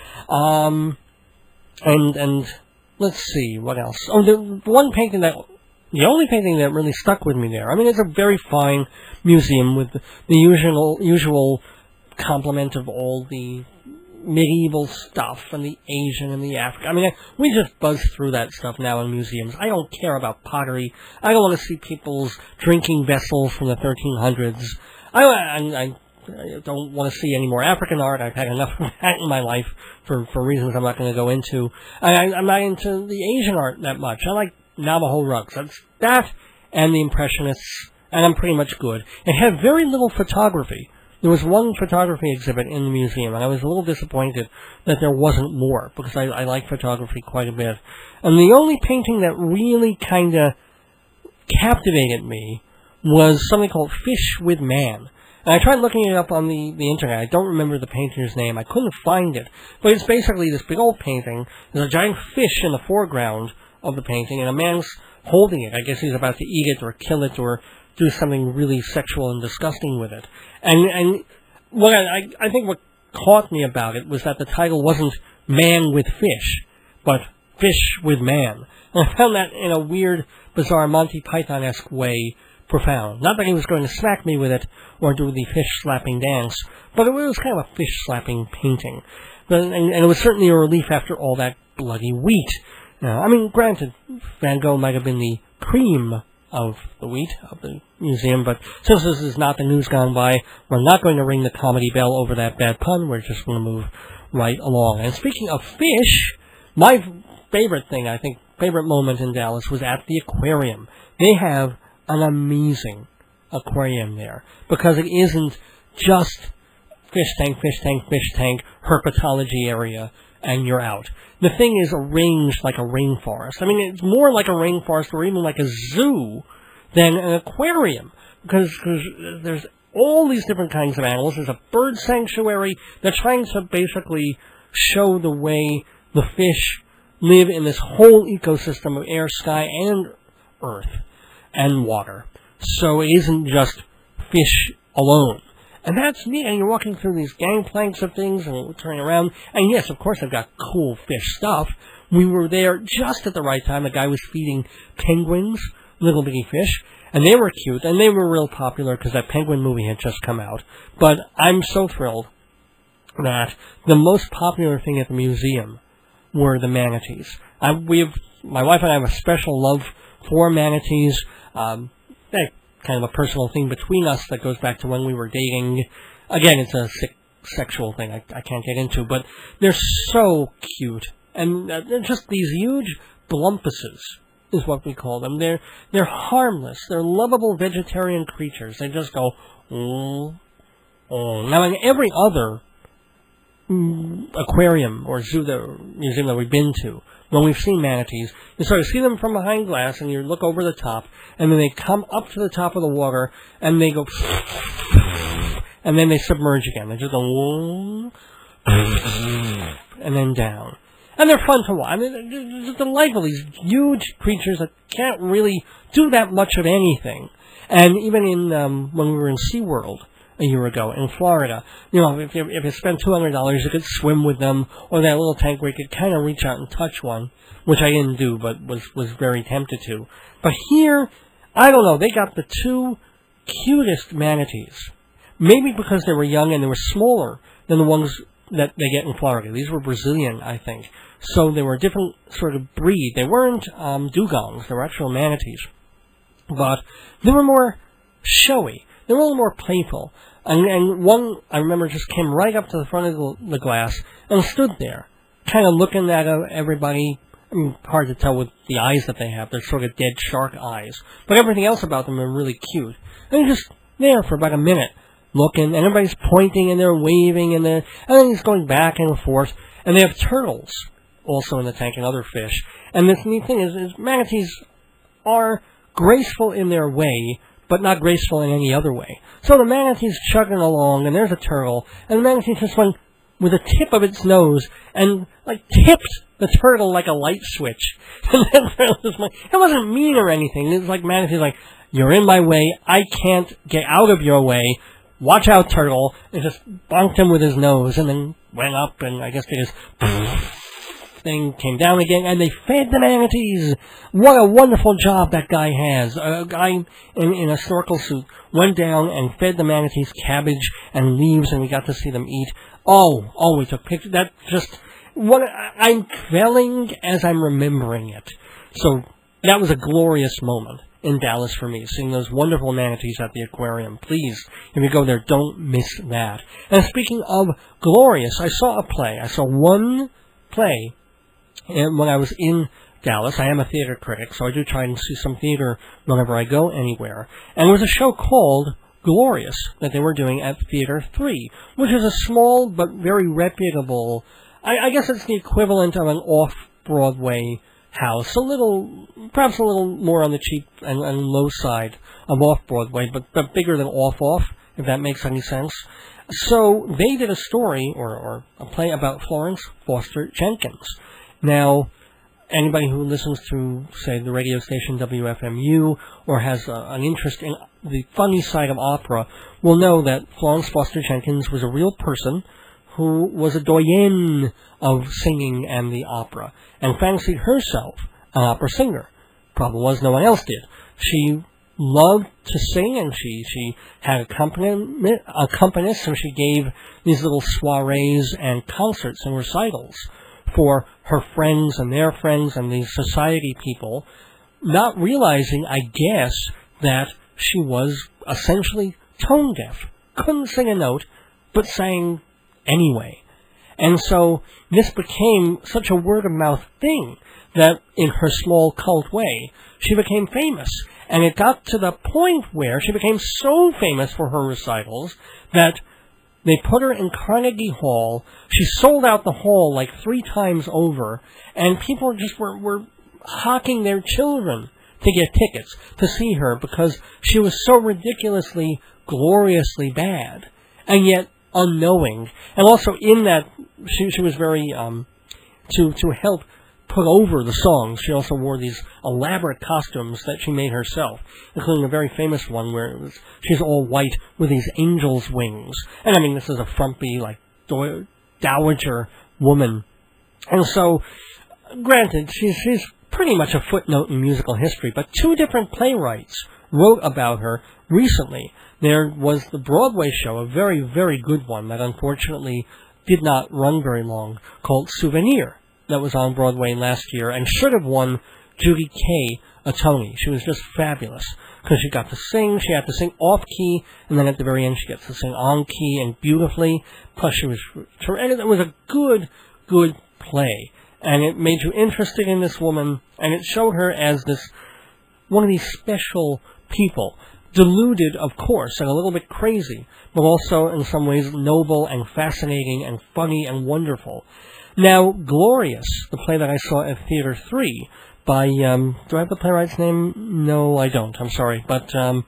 Um, and, and, let's see, what else? Oh, the one painting that, the only painting that really stuck with me there, I mean, it's a very fine museum with the, the usual, usual complement of all the medieval stuff and the Asian and the African. I mean, we just buzz through that stuff now in museums. I don't care about pottery. I don't want to see people's drinking vessels from the thirteen hundreds. I, I, I don't want to see any more African art. I've had enough of that in my life for, for reasons I'm not going to go into. I, I'm not into the Asian art that much. I like Navajo rugs. That's that and the Impressionists, and I'm pretty much good. It had very little photography. There was one photography exhibit in the museum, and I was a little disappointed that there wasn't more, because I, I like photography quite a bit. And the only painting that really kind of captivated me was something called Fish with Man. And I tried looking it up on the, the internet. I don't remember the painter's name. I couldn't find it. But it's basically this big old painting. There's a giant fish in the foreground of the painting, and a man's holding it. I guess he's about to eat it or kill it or do something really sexual and disgusting with it. And and what I, I think what caught me about it was that the title wasn't Man with Fish, but Fish with Man. And I found that in a weird, bizarre Monty Python-esque way profound. Not that he was going to smack me with it or do the fish-slapping dance, but it was kind of a fish-slapping painting. But, and, and it was certainly a relief after all that bloody wheat. Now, I mean, granted, Van Gogh might have been the cream of the wheat of the museum, but since this is not the news gone by, we're not going to ring the comedy bell over that bad pun. We're just going to move right along. And speaking of fish, my favorite thing, I think, favorite moment in Dallas was at the aquarium. They have an amazing aquarium there because it isn't just fish tank, fish tank, fish tank, herpetology area, and you're out. The thing is arranged like a rainforest. I mean, it's more like a rainforest or even like a zoo than an aquarium because, because there's all these different kinds of animals. There's a bird sanctuary. They're trying to basically show the way the fish live in this whole ecosystem of air, sky, and earth and water. So it isn't just fish alone. And that's neat. And you're walking through these gangplanks of things and turning around. And yes, of course, they've got cool fish stuff. We were there just at the right time. A guy was feeding penguins, little bitty fish. And they were cute. And they were real popular because that penguin movie had just come out. But I'm so thrilled that the most popular thing at the museum were the manatees. I, we have, my wife and I have a special love for manatees. Um, they kind of a personal thing between us that goes back to when we were dating. Again, it's a sick, sexual thing I, I can't get into, but they're so cute. And uh, they're just these huge blumpuses is what we call them. They're they're harmless. They're lovable vegetarian creatures. They just go, oh, oh. Now, in every other mm, aquarium or zoo, the museum that we've been to, when we've seen manatees, you sort of see them from behind glass, and you look over the top, and then they come up to the top of the water, and they go, and then they submerge again. They just go, and then down. And they're fun to watch. I mean, they're delightful. These huge creatures that can't really do that much of anything. And even in um, when we were in SeaWorld a year ago in Florida, you know, if you, if you spent two hundred dollars, you could swim with them, or that little tank where you could kind of reach out and touch one, which I didn't do, but was, was very tempted to. But here, I don't know, they got the two cutest manatees. Maybe because they were young and they were smaller than the ones that they get in Florida. These were Brazilian, I think. So they were a different sort of breed. They weren't um, dugongs. They were actual manatees. But they were more showy. They were a little more playful. And, and one, I remember, just came right up to the front of the, the glass and stood there, kind of looking at uh, everybody. I mean, hard to tell with the eyes that they have. They're sort of dead shark eyes. But everything else about them are really cute. And he's just there for about a minute, looking, and everybody's pointing, and they're waving, and, they're, and then he's going back and forth. And they have turtles also in the tank and other fish. And this neat thing is, is manatees are graceful in their way, but not graceful in any other way. So the manatee's chugging along, and there's a turtle, and the manatee just went with the tip of its nose and, like, tipped the turtle like a light switch. And then the turtle just went, it wasn't mean or anything. It was like manatee's like, you're in my way, I can't get out of your way, watch out, turtle, and just bonked him with his nose, and then went up, and I guess they just thing came down again, and they fed the manatees. What a wonderful job that guy has. A guy in, in a snorkel suit went down and fed the manatees cabbage and leaves, and we got to see them eat. Oh, oh, we took pictures. That just, what, I'm quelling as I'm remembering it. So, that was a glorious moment in Dallas for me, seeing those wonderful manatees at the aquarium. Please, if you go there, don't miss that. And speaking of glorious, I saw a play. I saw one play and when I was in Dallas. I am a theater critic, so I do try and see some theater whenever I go anywhere. And there was a show called Glorious that they were doing at Theater three, which is a small but very reputable, I, I guess it's the equivalent of an off-Broadway house, a little, perhaps a little more on the cheap and, and low side of off-Broadway, but, but bigger than off-off, if that makes any sense. So they did a story, or, or a play about Florence Foster Jenkins. Now, anybody who listens to, say, the radio station W F M U, or has uh, an interest in the funny side of opera, will know that Florence Foster Jenkins was a real person who was a doyenne of singing and the opera, and fancied herself an opera singer. Problem was, no one else did. She loved to sing, and she, she had accompaniment, accompanists, and she gave these little soirees and concerts and recitals for her friends and their friends and these society people, not realizing, I guess, that she was essentially tone deaf. Couldn't sing a note, but sang anyway. And so this became such a word-of-mouth thing that in her small cult way, she became famous. And it got to the point where she became so famous for her recitals that they put her in Carnegie Hall. She sold out the hall like three times over, and people just were, were hawking their children to get tickets to see her because she was so ridiculously, gloriously bad, and yet unknowing. And also in that, she, she was very, um, to, to help put over the songs, she also wore these elaborate costumes that she made herself, including a very famous one where it was, she's all white with these angel's wings. And I mean, this is a frumpy, like, do- dowager woman. And so, granted, she's, she's pretty much a footnote in musical history, but two different playwrights wrote about her recently. There was the Broadway show, a very, very good one that unfortunately did not run very long, called Souvenir, that was on Broadway last year and should have won Judy Kaye a Tony. She was just fabulous because she got to sing, she had to sing off-key, and then at the very end she gets to sing on-key and beautifully. Plus she was terrific. It was a good, good play. And it made you interested in this woman, and it showed her as this, one of these special people. Deluded, of course, and a little bit crazy, but also in some ways noble and fascinating and funny and wonderful. Now, Glorious, the play that I saw at Theater three, by, um, do I have the playwright's name? No, I don't, I'm sorry. But, um,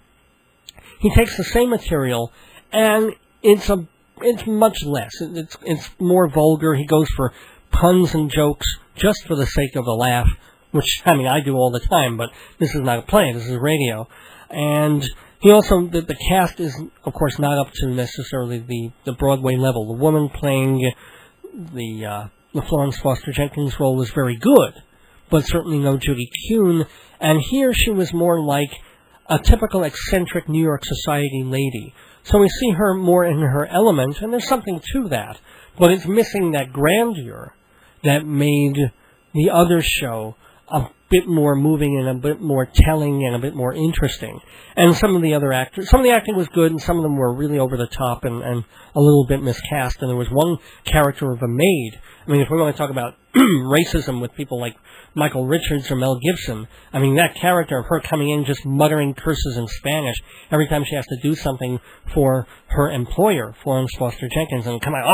he takes the same material, and it's a, it's much less. It's, it's more vulgar. He goes for puns and jokes just for the sake of the laugh, which, I mean, I do all the time, but this is not a play, this is radio. And he also, the, the cast is, of course, not up to necessarily the, the Broadway level. The woman playing the, uh, the Florence Foster Jenkins role was very good, but certainly no Judy Kuhn. And here she was more like a typical eccentric New York society lady. So we see her more in her element, and there's something to that, but it's missing that grandeur that made the other show a bit more moving and a bit more telling and a bit more interesting. And some of the other actors, some of the acting was good, and some of them were really over the top and, and a little bit miscast. And there was one character of a maid. I mean, if we're going to talk about racism with people like Michael Richards or Mel Gibson, I mean, that character of her coming in just muttering curses in Spanish every time she has to do something for her employer, Florence Foster Jenkins, and come on,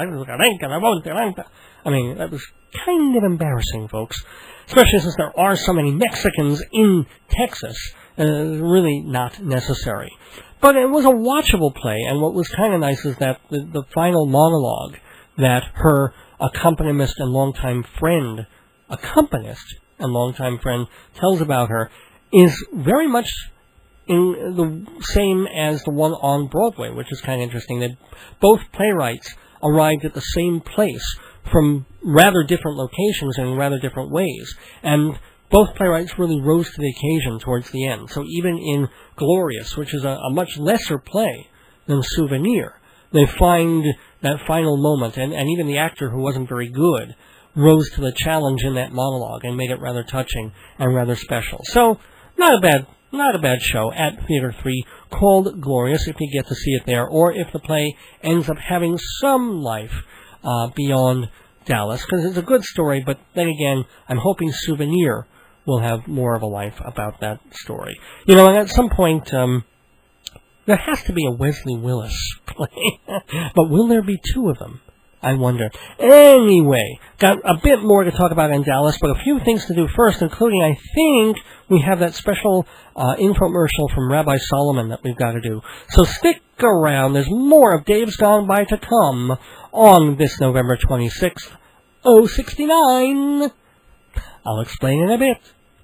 I mean, that was kind of embarrassing, folks. Especially since there are so many Mexicans in Texas. Uh, really not necessary. But it was a watchable play, and what was kind of nice is that the, the final monologue that her accompanist and longtime friend, accompanist and longtime friend tells about her is very much in the same as the one on Broadway, which is kind of interesting, that both playwrights arrived at the same place from rather different locations and in rather different ways. And both playwrights really rose to the occasion towards the end. So even in Glorious, which is a, a much lesser play than Souvenir, they find that final moment, and, and even the actor, who wasn't very good, rose to the challenge in that monologue and made it rather touching and rather special. So, not a bad not a bad show at Theater three, called Glorious, if you get to see it there, or if the play ends up having some life uh, beyond Dallas, because it's a good story, but then again, I'm hoping Souvenir will have more of a life about that story. You know, and at some point, um, there has to be a Wesley Willis play, but will there be two of them? I wonder. Anyway, got a bit more to talk about in Dallas, but a few things to do first, including, I think, we have that special uh, infomercial from Rabbi Solomon that we've got to do. So stick around. There's more of Dave's Gone By to come on this November twenty-sixth, oh sixty-nine. I'll explain in a bit.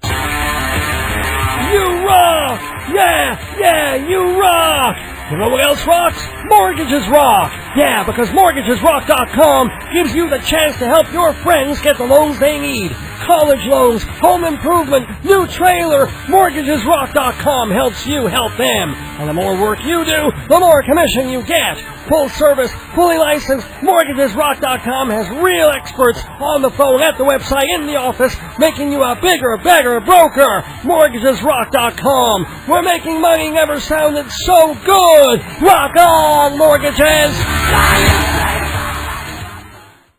You rock! Yeah, yeah, you rock! You know what else rocks? Mortgages rock! Yeah, because mortgages rock dot com gives you the chance to help your friends get the loans they need. College loans, home improvement, new trailer. Mortgages rock dot com helps you help them. And the more work you do, the more commission you get. Full service, fully licensed, Mortgages rock dot com has real experts on the phone, at the website, in the office, making you a bigger, better broker. Mortgages rock dot com, where making money never sounded so good. Rock on, mortgages!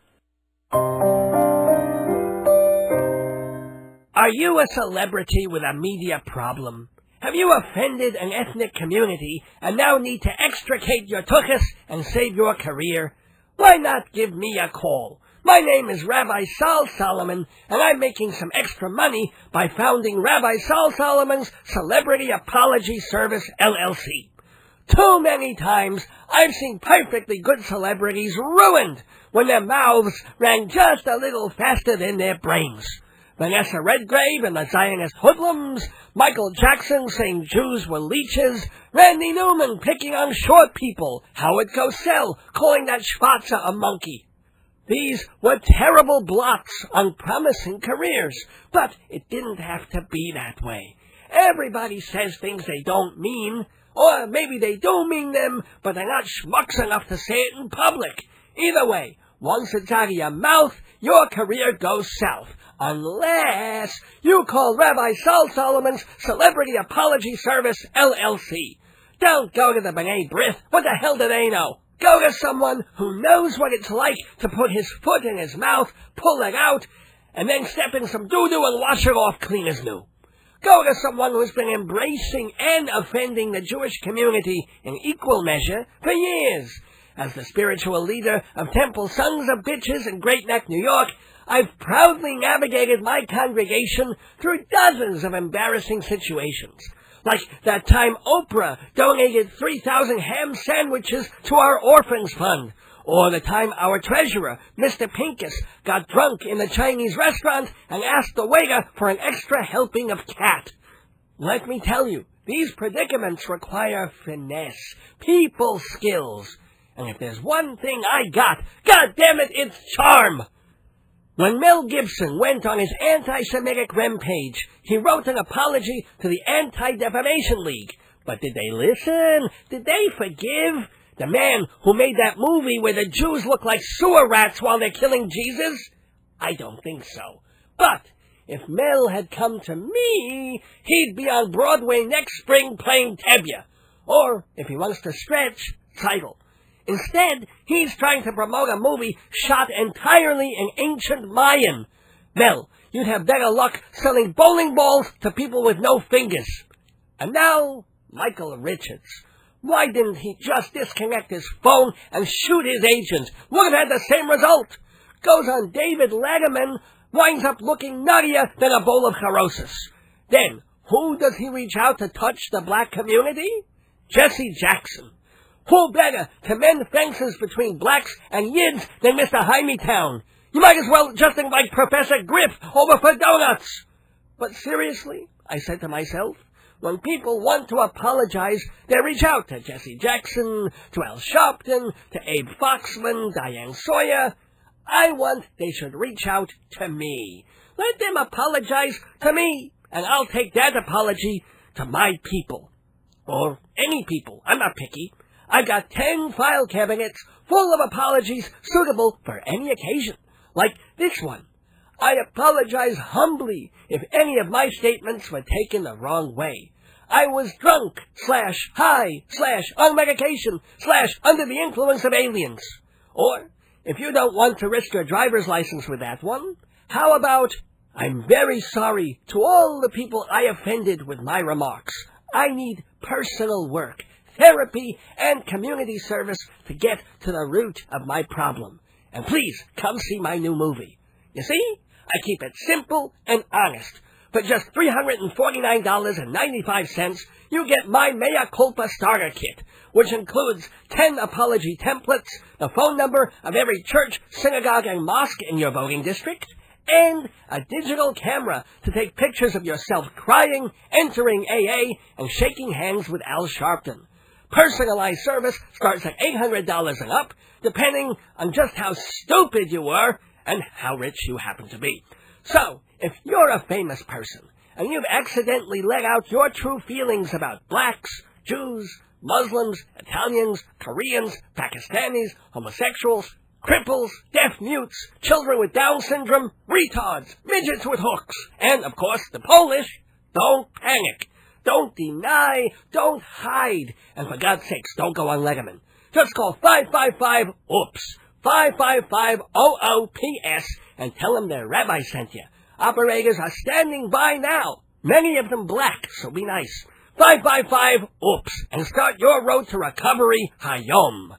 Are you a celebrity with a media problem? Have you offended an ethnic community and now need to extricate your tuchus and save your career? Why not give me a call? My name is Rabbi Sol Solomon, and I'm making some extra money by founding Rabbi Sol Solomon's Celebrity Apology Service, L L C. Too many times I've seen perfectly good celebrities ruined when their mouths ran just a little faster than their brains. Vanessa Redgrave and the Zionist hoodlums, Michael Jackson saying Jews were leeches, Randy Newman picking on short people, Howard Cosell calling that Schwarzer a monkey. These were terrible blots on promising careers, but it didn't have to be that way. Everybody says things they don't mean, or maybe they do mean them, but they're not schmucks enough to say it in public. Either way, once it's out of your mouth, your career goes south. Unless you call Rabbi Sol Solomon's Celebrity Apology Service, L L C. Don't go to the B'nai B'rith. What the hell do they know? Go to someone who knows what it's like to put his foot in his mouth, pull it out, and then step in some doo-doo and wash it off clean as new. Go to someone who's been embracing and offending the Jewish community in equal measure for years. As the spiritual leader of Temple Sons of Bitches in Great Neck, New York, I've proudly navigated my congregation through dozens of embarrassing situations. Like that time Oprah donated three thousand ham sandwiches to our orphans fund. Or the time our treasurer, Mister Pincus, got drunk in the Chinese restaurant and asked the waiter for an extra helping of cat. Let me tell you, these predicaments require finesse, people skills. And if there's one thing I got, God damn it, it's charm. When Mel Gibson went on his anti-Semitic rampage, he wrote an apology to the Anti-Defamation League. But did they listen? Did they forgive? The man who made that movie where the Jews look like sewer rats while they're killing Jesus? I don't think so. But if Mel had come to me, he'd be on Broadway next spring playing Tevye. Or, if he wants to stretch, Seidel. Instead, he's trying to promote a movie shot entirely in ancient Mayan. Mel, you'd have better luck selling bowling balls to people with no fingers. And now, Michael Richards. Why didn't he just disconnect his phone and shoot his agent? Would have had the same result. Goes on David Letterman, winds up looking nuttier than a bowl of cirrhosis. Then, who does he reach out to touch the black community? Jesse Jackson. Who better to mend fences between blacks and yids than Mister Hymietown? You might as well just invite Professor Grip over for donuts. But seriously, I said to myself, when people want to apologize, they reach out to Jesse Jackson, to Al Sharpton, to Abe Foxman, Diane Sawyer. I want they should reach out to me. Let them apologize to me, and I'll take that apology to my people. Or any people. I'm not picky. I've got ten file cabinets full of apologies suitable for any occasion, like this one. I apologize humbly if any of my statements were taken the wrong way. I was drunk, slash, high, slash, on medication, slash, under the influence of aliens. Or, if you don't want to risk your driver's license with that one, how about, I'm very sorry to all the people I offended with my remarks. I need personal work, therapy, and community service to get to the root of my problem. And please, come see my new movie. You see, I keep it simple and honest. For just three hundred forty-nine dollars and ninety-five cents, you get my Mea Culpa Starter Kit, which includes ten apology templates, the phone number of every church, synagogue, and mosque in your voting district, and a digital camera to take pictures of yourself crying, entering A A, and shaking hands with Al Sharpton. Personalized service starts at eight hundred dollars and up, depending on just how stupid you were and how rich you happen to be. So, if you're a famous person, and you've accidentally let out your true feelings about blacks, Jews, Muslims, Italians, Koreans, Pakistanis, homosexuals, cripples, deaf mutes, children with Down syndrome, retards, midgets with hooks, and, of course, the Polish, don't panic. Don't deny, don't hide, and for God's sakes, don't go on Letterman. Just call five five five, oops, five five five, O O P S, and tell them their rabbi sent you. Operators are standing by now. Many of them black, so be nice. five five five, oops, and start your road to recovery, Hayom.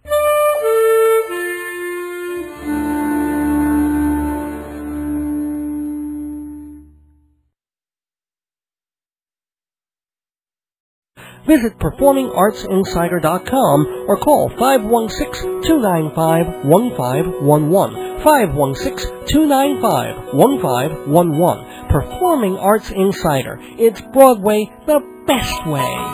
Visit performing arts insider dot com or call five one six, two nine five, one five one one. five one six, two nine five, one five one one. Performing Arts Insider. It's Broadway the best way.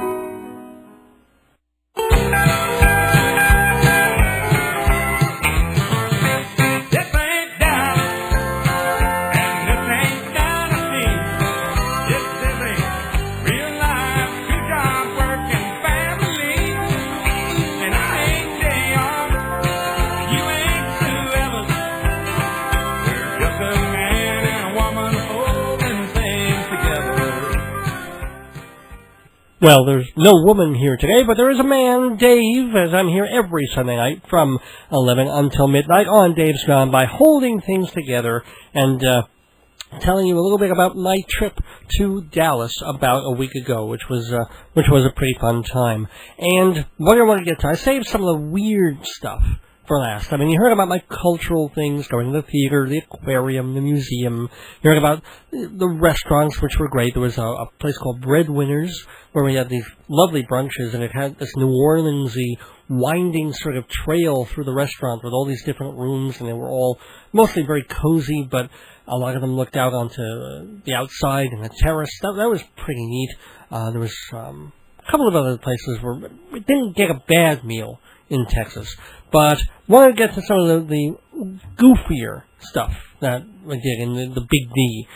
Well, there's no woman here today, but there is a man, Dave, as I'm here every Sunday night from eleven until midnight on Dave's Gone By, holding things together and uh, telling you a little bit about my trip to Dallas about a week ago, which was uh, which was a pretty fun time. And what I want to get to, I saved some of the weird stuff for last. I mean, you heard about my cultural things, going to the theater, the aquarium, the museum. You heard about the restaurants, which were great. There was a, a place called Breadwinners, where we had these lovely brunches, and it had this New Orleans-y winding sort of trail through the restaurant with all these different rooms, and they were all mostly very cozy, but a lot of them looked out onto the outside and the terrace. That, that was pretty neat. Uh, there was um, a couple of other places where we didn't get a bad meal in Texas. But wanted to get to some of the, the goofier stuff that we did in the, the Big D,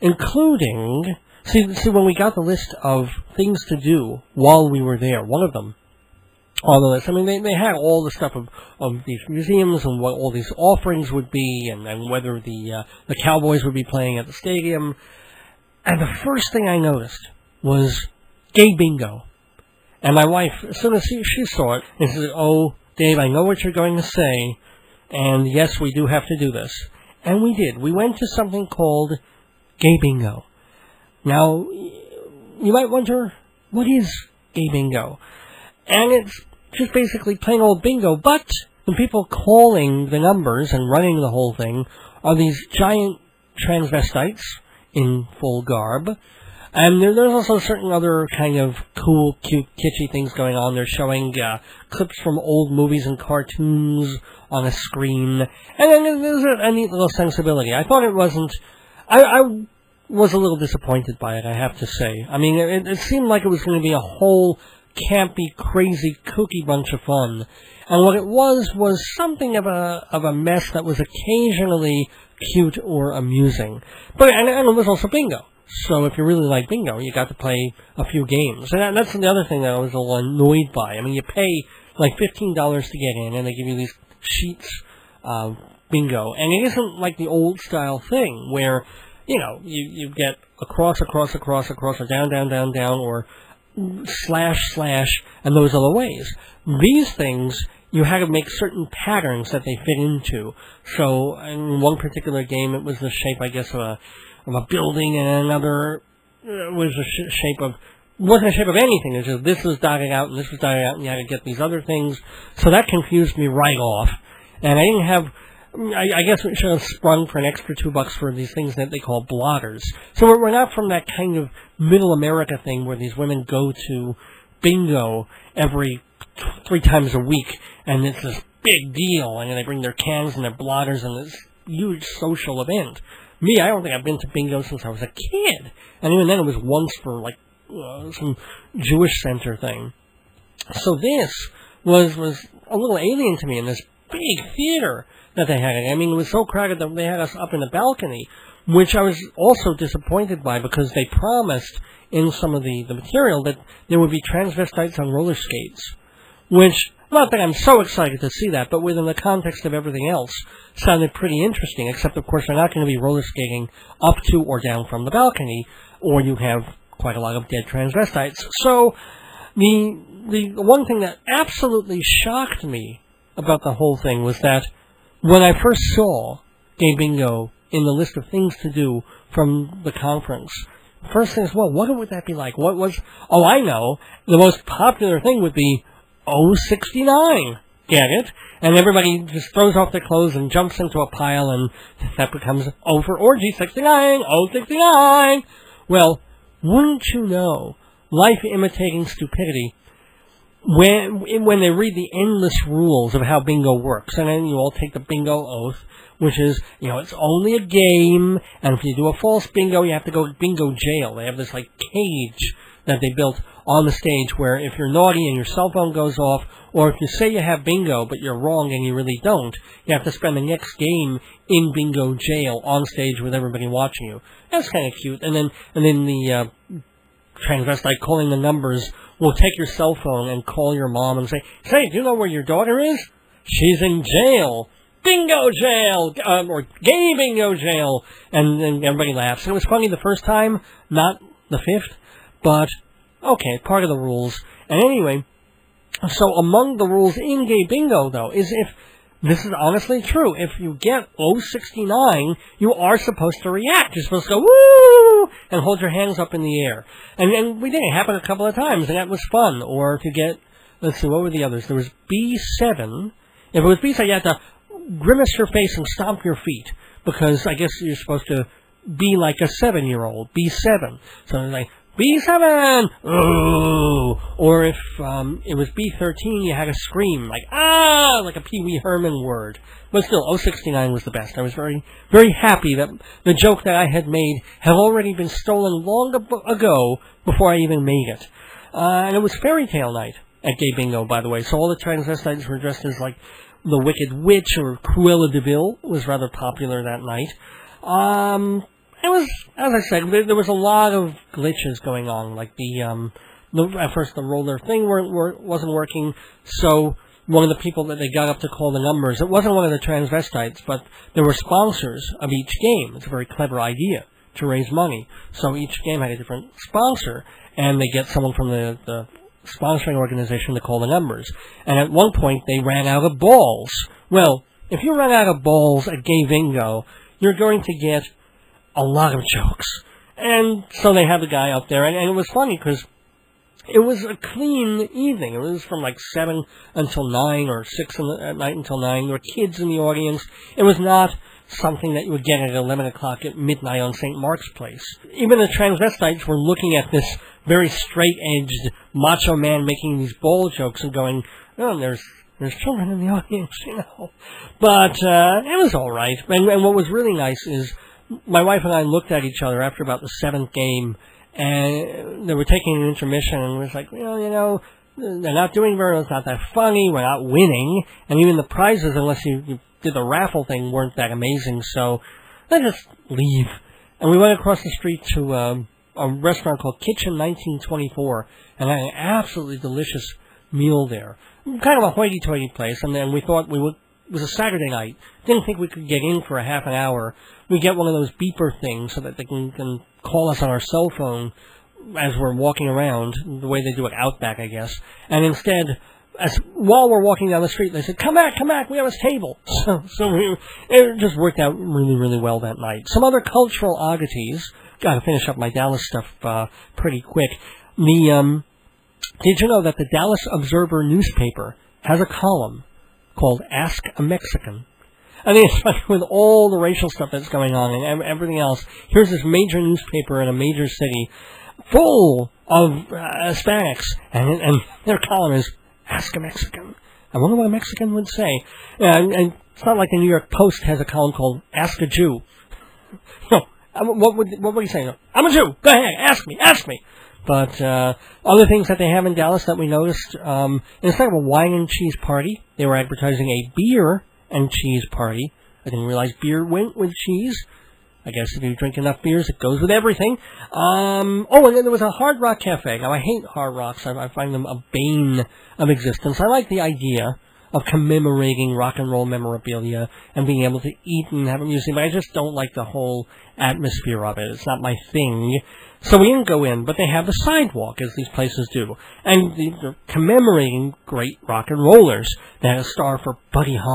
including, see, see, when we got the list of things to do while we were there, one of them on the list, I mean, they, they had all the stuff of, of these museums and what all these offerings would be, and, and whether the uh, the Cowboys would be playing at the stadium. And the first thing I noticed was gay bingo. And my wife, as soon as she, she saw it, and she said, "Oh, Dave, I know what you're going to say, and yes, we do have to do this." And we did. We went to something called Gay Bingo. Now, you might wonder, what is Gay Bingo? And it's just basically plain old bingo, but the people calling the numbers and running the whole thing are these giant transvestites in full garb. And there, there's also certain other kind of cool, cute, kitschy things going on. They're showing uh, clips from old movies and cartoons on a screen. And then there's a, a neat little sensibility. I thought it wasn't... I, I was a little disappointed by it, I have to say. I mean, it, it seemed like it was going to be a whole campy, crazy, kooky bunch of fun. And what it was was something of a of a mess that was occasionally cute or amusing. But and, and it was also bingo. So if you really like bingo, you got to play a few games. And that, that's the other thing that I was a little annoyed by. I mean, you pay like fifteen dollars to get in, and they give you these sheets of bingo. And it isn't like the old-style thing where, you know, you, you get across, across, across, across, or down, down, down, down, or slash, slash, and those are the ways. These things, you had to make certain patterns that they fit into. So in one particular game, it was the shape, I guess, of a... of a building, and another uh, was the sh- shape of, wasn't a shape of anything. It's just this was dotted out, and this was dotted out, and you had to get these other things. So that confused me right off. And I didn't have, I, I guess we should have sprung for an extra two bucks for these things that they call blotters. So we're, we're not from that kind of middle America thing where these women go to bingo every t- three times a week, and it's this big deal, and they bring their cans and their blotters, and this huge social event. Me, I don't think I've been to bingo since I was a kid. And even then it was once for, like, uh, some Jewish center thing. So this was was a little alien to me in this big theater that they had. I mean, it was so crowded that they had us up in the balcony, which I was also disappointed by because they promised in some of the, the material that there would be transvestites on roller skates, which... not that I'm so excited to see that, but within the context of everything else, sounded pretty interesting, except, of course, they're not going to be roller skating up to or down from the balcony, or you have quite a lot of dead transvestites. So, the, the one thing that absolutely shocked me about the whole thing was that when I first saw Gay Bingo in the list of things to do from the conference. First thing is, well, what would that be like? What was, oh, I know, the most popular thing would be oh sixty-nine. Get it? And everybody just throws off their clothes and jumps into a pile, and that becomes O for Orgy sixty-nine, oh sixty-nine. Well, wouldn't you know, life imitating stupidity, when when they read the endless rules of how bingo works, and then you all take the bingo oath, which is, you know, it's only a game, and if you do a false bingo, you have to go to bingo jail. They have this, like, cage that they built on the stage where if you're naughty and your cell phone goes off, or if you say you have bingo but you're wrong and you really don't, you have to spend the next game in bingo jail on stage with everybody watching you. That's kind of cute. And then and then the uh, transvestite calling the numbers will take your cell phone and call your mom and say, say, do you know where your daughter is? She's in jail. Bingo jail! Um, or gay bingo jail! And then everybody laughs. It was funny the first time, not the fifth. But, okay, part of the rules. And anyway, so among the rules in gay bingo, though, is if, this is honestly true, if you get oh sixty-nine, you are supposed to react. You're supposed to go, woo! And hold your hands up in the air. And, and we did. It happened a couple of times, and that was fun. Or if you get, let's see, what were the others? There was B seven. If it was B seven, you had to grimace your face and stomp your feet, because I guess you're supposed to be like a seven-year-old. B seven. So like, B seven! Ooh! Or if um, it was B thirteen, you had to scream, like, ah! Like a Pee Wee Herman word. But still, oh sixty-nine was the best. I was very, very happy that the joke that I had made had already been stolen long ago before I even made it. Uh, and it was Fairy Tale Night at Gay Bingo, by the way. So all the transvestites were dressed as, like, the Wicked Witch, or Cruella de Vil was rather popular that night. Um... It was, as I said, there, there was a lot of glitches going on. Like the, um, the at first the roller thing weren't, were, wasn't working, so one of the people that they got up to call the numbers, it wasn't one of the transvestites, but there were sponsors of each game. It's a very clever idea to raise money. So each game had a different sponsor, and they get someone from the, the sponsoring organization to call the numbers. And at one point, they ran out of balls. Well, if you run out of balls at Gay Bingo, you're going to get a lot of jokes. And so they had the guy up there, and, and it was funny because it was a clean evening. It was from like seven until nine, or six in the, at night until nine. There were kids in the audience. It was not something that you would get at eleven o'clock at midnight on Saint Mark's Place. Even the transvestites were looking at this very straight-edged macho man making these ball jokes and going, oh, there's there's children in the audience, you know. But uh, it was all right. And, and what was really nice is my wife and I looked at each other after about the seventh game, and they were taking an intermission, and it was like, well, you know, they're not doing very well, it's not that funny, we're not winning, and even the prizes, unless you, you did the raffle thing, weren't that amazing, so let's just leave. And we went across the street to um, a restaurant called Kitchen nineteen twenty-four, and had an absolutely delicious meal there. Kind of a hoity-toity place, and then we thought we would, it was a Saturday night, didn't think we could get in for a half an hour. We get one of those beeper things so that they can, can call us on our cell phone as we're walking around, the way they do it Outback, I guess. And instead, as while we're walking down the street, they said, come back, come back, we have a table. So, so we, it just worked out really, really well that night. Some other cultural oddities. Got to finish up my Dallas stuff uh, pretty quick. The um, did you know that the Dallas Observer newspaper has a column called Ask a Mexican? I mean, especially with all the racial stuff that's going on and everything else, here's this major newspaper in a major city full of uh, Hispanics, and, and their column is Ask a Mexican. I wonder what a Mexican would say. And, and it's not like the New York Post has a column called Ask a Jew. No, what would what would he say? I'm a Jew. Go ahead, ask me, ask me. But uh, other things that they have in Dallas that we noticed, um, instead of a wine and cheese party, they were advertising a beer and cheese party. I didn't realize beer went with cheese. I guess if you drink enough beers, it goes with everything. Um, oh, and then there was a Hard Rock Cafe. Now, I hate Hard Rocks. I, I find them a bane of existence. I like the idea of commemorating rock and roll memorabilia and being able to eat and have a museum, but I just don't like the whole atmosphere of it. It's not my thing. So we didn't go in, but they have the sidewalk, as these places do. And they're commemorating great rock and rollers. They had a star for Buddy Holly.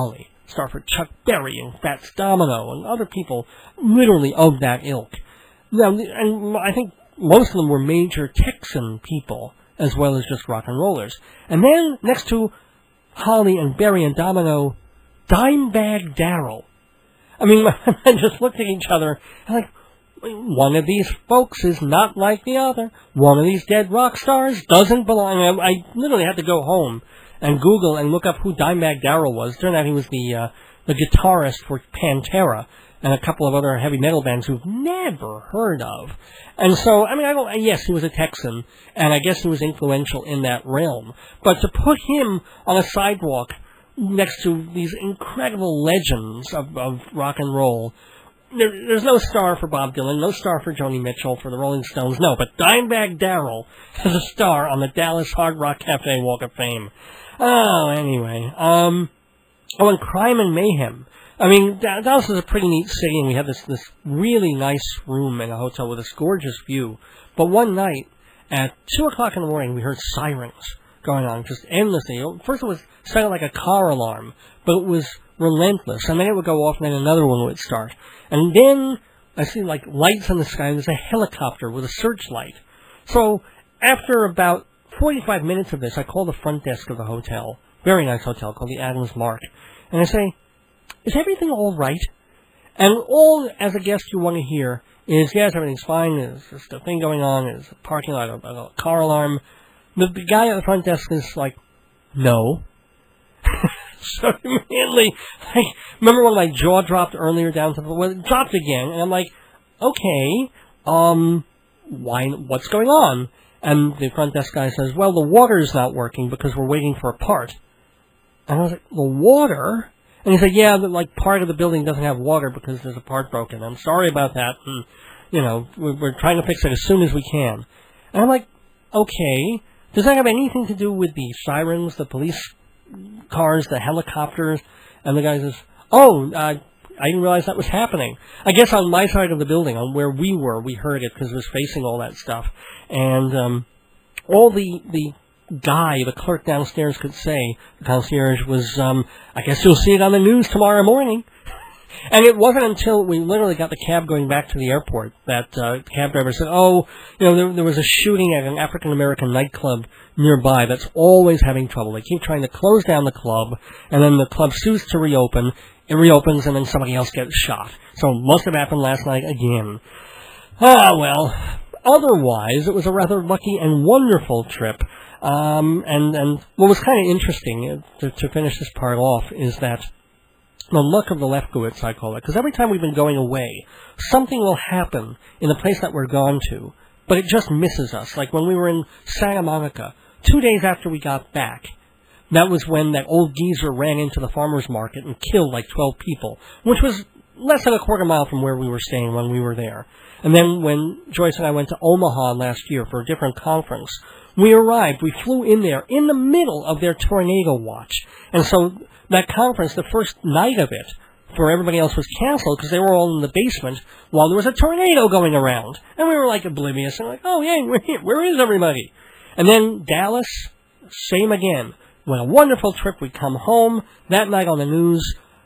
star for Chuck Berry and Fats Domino and other people literally of that ilk. Now, and I think most of them were major Texan people as well as just rock and rollers. And then, next to Holly and Berry and Domino, Dimebag Darrell. I mean, I just looked at each other and like, one of these folks is not like the other. One of these dead rock stars doesn't belong. I, I literally had to go home and Google and look up who Dimebag Darrell was. Turned out he was the uh, the guitarist for Pantera and a couple of other heavy metal bands who've never heard of. And so, I mean, I don't, yes, he was a Texan, and I guess he was influential in that realm. But to put him on a sidewalk next to these incredible legends of, of rock and roll, there, there's no star for Bob Dylan, no star for Joni Mitchell, for the Rolling Stones, no, but Dimebag Darrell has a star on the Dallas Hard Rock Cafe Walk of Fame. Oh, anyway. Um, oh, and Crime and Mayhem. I mean, Dallas is a pretty neat city, and we had this, this really nice room in a hotel with this gorgeous view. But one night, at two o'clock in the morning, we heard sirens going on, just endlessly. First it was sounded like a car alarm, but it was relentless. And then it would go off, and then another one would start. And then I see, like, lights in the sky, and there's a helicopter with a searchlight. So after about forty-five minutes of this, I call the front desk of the hotel, very nice hotel, called the Adams Mark, and I say, is everything all right? And all, as a guest, you want to hear is, yes, everything's fine, there's just a thing going on, there's a parking lot, a, a car alarm. The, the guy at the front desk is like, no. So immediately, I remember when my jaw dropped earlier down to the, well, it dropped again, and I'm like, okay, um, why, what's going on? And the front desk guy says, well, the water's not working because we're waiting for a part. And I was like, the water? And he said, yeah, but like part of the building doesn't have water because there's a part broken. I'm sorry about that. And, you know, we're, we're trying to fix it as soon as we can. And I'm like, okay, does that have anything to do with the sirens, the police cars, the helicopters? And the guy says, oh, uh, I didn't realize that was happening. I guess on my side of the building, on where we were, we heard it because it was facing all that stuff. And um, all the the guy, the clerk downstairs could say, the concierge, was, um, I guess you'll see it on the news tomorrow morning. And it wasn't until we literally got the cab going back to the airport that uh, the cab driver said, oh, you know, there, there was a shooting at an African-American nightclub nearby that's always having trouble. They keep trying to close down the club, and then the club sues to reopen. It reopens, and then somebody else gets shot. So it must have happened last night again. Ah, well, otherwise, it was a rather lucky and wonderful trip. Um, and, and what was kind of interesting, uh, to, to finish this part off, is that the luck of the Lefkowitz, I call it, because every time we've been going away, something will happen in the place that we're gone to, but it just misses us. Like when we were in Santa Monica, two days after we got back, that was when that old geezer ran into the farmer's market and killed like twelve people, which was less than a quarter mile from where we were staying when we were there. And then when Joyce and I went to Omaha last year for a different conference, we arrived, we flew in there in the middle of their tornado watch. And so that conference, the first night of it, for everybody else was canceled because they were all in the basement while there was a tornado going around. And we were like oblivious and like, oh, yeah, we're here. Where is everybody? And then Dallas, same again. What a wonderful trip. We come home. That night on the news,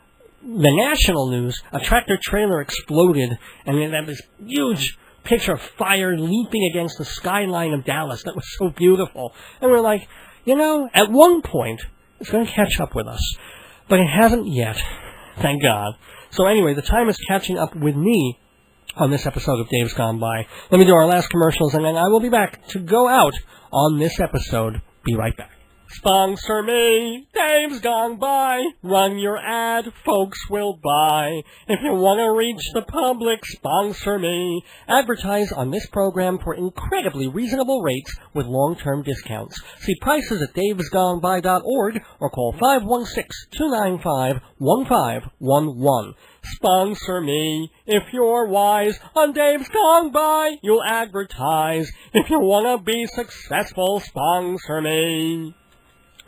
the national news, a tractor trailer exploded, and it had this huge picture of fire leaping against the skyline of Dallas. That was so beautiful. And we're like, you know, at one point, it's going to catch up with us. But it hasn't yet. Thank God. So anyway, the time is catching up with me on this episode of Dave's Gone By. Let me do our last commercials, and then I will be back to go out on this episode. Be right back. Sponsor me, Dave's Gone By. Run your ad, folks will buy. If you want to reach the public, sponsor me. Advertise on this program for incredibly reasonable rates with long-term discounts. See prices at daves gone by dot org or call five one six, two nine five, one five one one. Sponsor me. If you're wise, on Dave's Gone By, you'll advertise. If you want to be successful, sponsor me.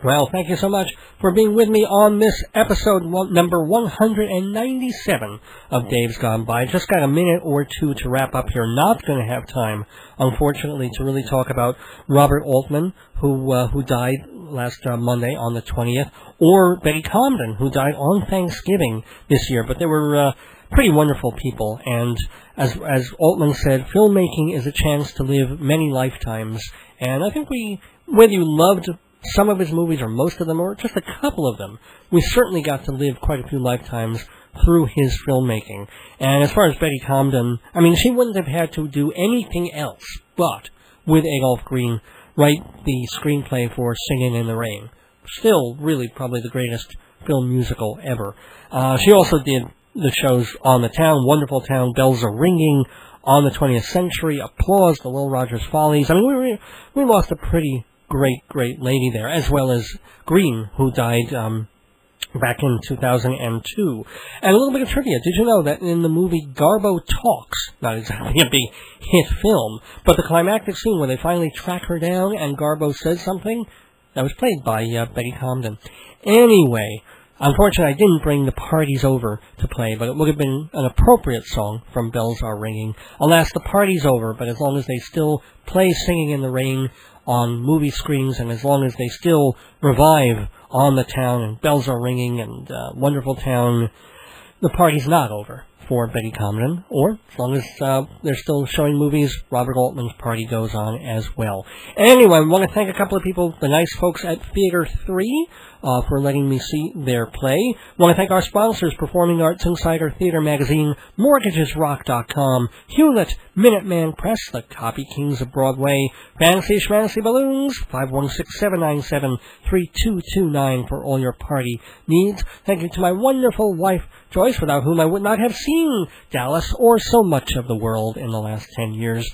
Well, thank you so much for being with me on this episode one, number one hundred ninety-seven of Dave's Gone By. Just got a minute or two to wrap up here. Not going to have time, unfortunately, to really talk about Robert Altman, who uh, who died last uh, Monday on the twentieth, or Betty Comden, who died on Thanksgiving this year. But they were uh, pretty wonderful people, and as as Altman said, filmmaking is a chance to live many lifetimes. And I think we, whether you loved some of his movies, or most of them, or just a couple of them, we certainly got to live quite a few lifetimes through his filmmaking. And as far as Betty Comden, I mean, she wouldn't have had to do anything else but, with Adolph Green, write the screenplay for Singing in the Rain. Still, really, probably the greatest film musical ever. Uh, she also did the shows On the Town, Wonderful Town, Bells Are Ringing, On the twentieth Century, Applause, The Will Rogers Follies. I mean, we, we lost a pretty great, great lady there, as well as Green, who died um, back in two thousand two. And a little bit of trivia. Did you know that in the movie Garbo Talks, not exactly a big hit film, but the climactic scene where they finally track her down and Garbo says something, that was played by uh, Betty Comden. Anyway, unfortunately, I didn't bring The Party's Over to play, but it would have been an appropriate song from Bells Are Ringing. Alas, The Party's Over, but as long as they still play Singing in the Rain on movie screens, and as long as they still revive On the Town and Bells Are Ringing and uh, Wonderful Town, the party's not over for Betty Comden, or as long as uh, they're still showing movies, Robert Altman's party goes on as well. Anyway, I want to thank a couple of people, the nice folks at Theater three, uh, for letting me see their play. I want to thank our sponsors, Performing Arts Insider, Theater Magazine, Mortgages Rock dot com, Hewlett, Minuteman Press, the Copy Kings of Broadway, Fancy Schmancy Balloons, five one six, seven nine seven, three two two nine for all your party needs. Thank you to my wonderful wife, Joyce, without whom I would not have seen Dallas or so much of the world in the last ten years.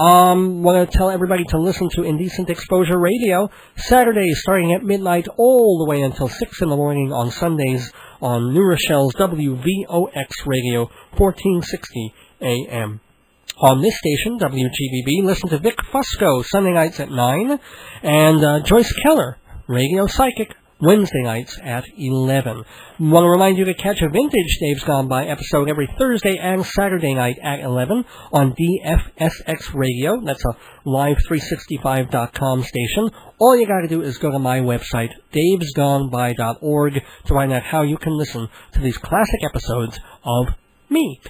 Um, want to tell everybody to listen to Indecent Exposure Radio, Saturdays starting at midnight all the way until six in the morning, on Sundays on New Rochelle's W V O X Radio, fourteen sixty A M. On this station, W G B B, listen to Vic Fusco Sunday nights at nine, and uh, Joyce Keller, Radio Psychic, Wednesday nights at eleven. I want to remind you to catch a vintage Dave's Gone By episode every Thursday and Saturday night at eleven on D F S X Radio. That's a live three sixty-five dot com station. All you got to do is go to my website, daves gone by dot org, to find out how you can listen to these classic episodes of me.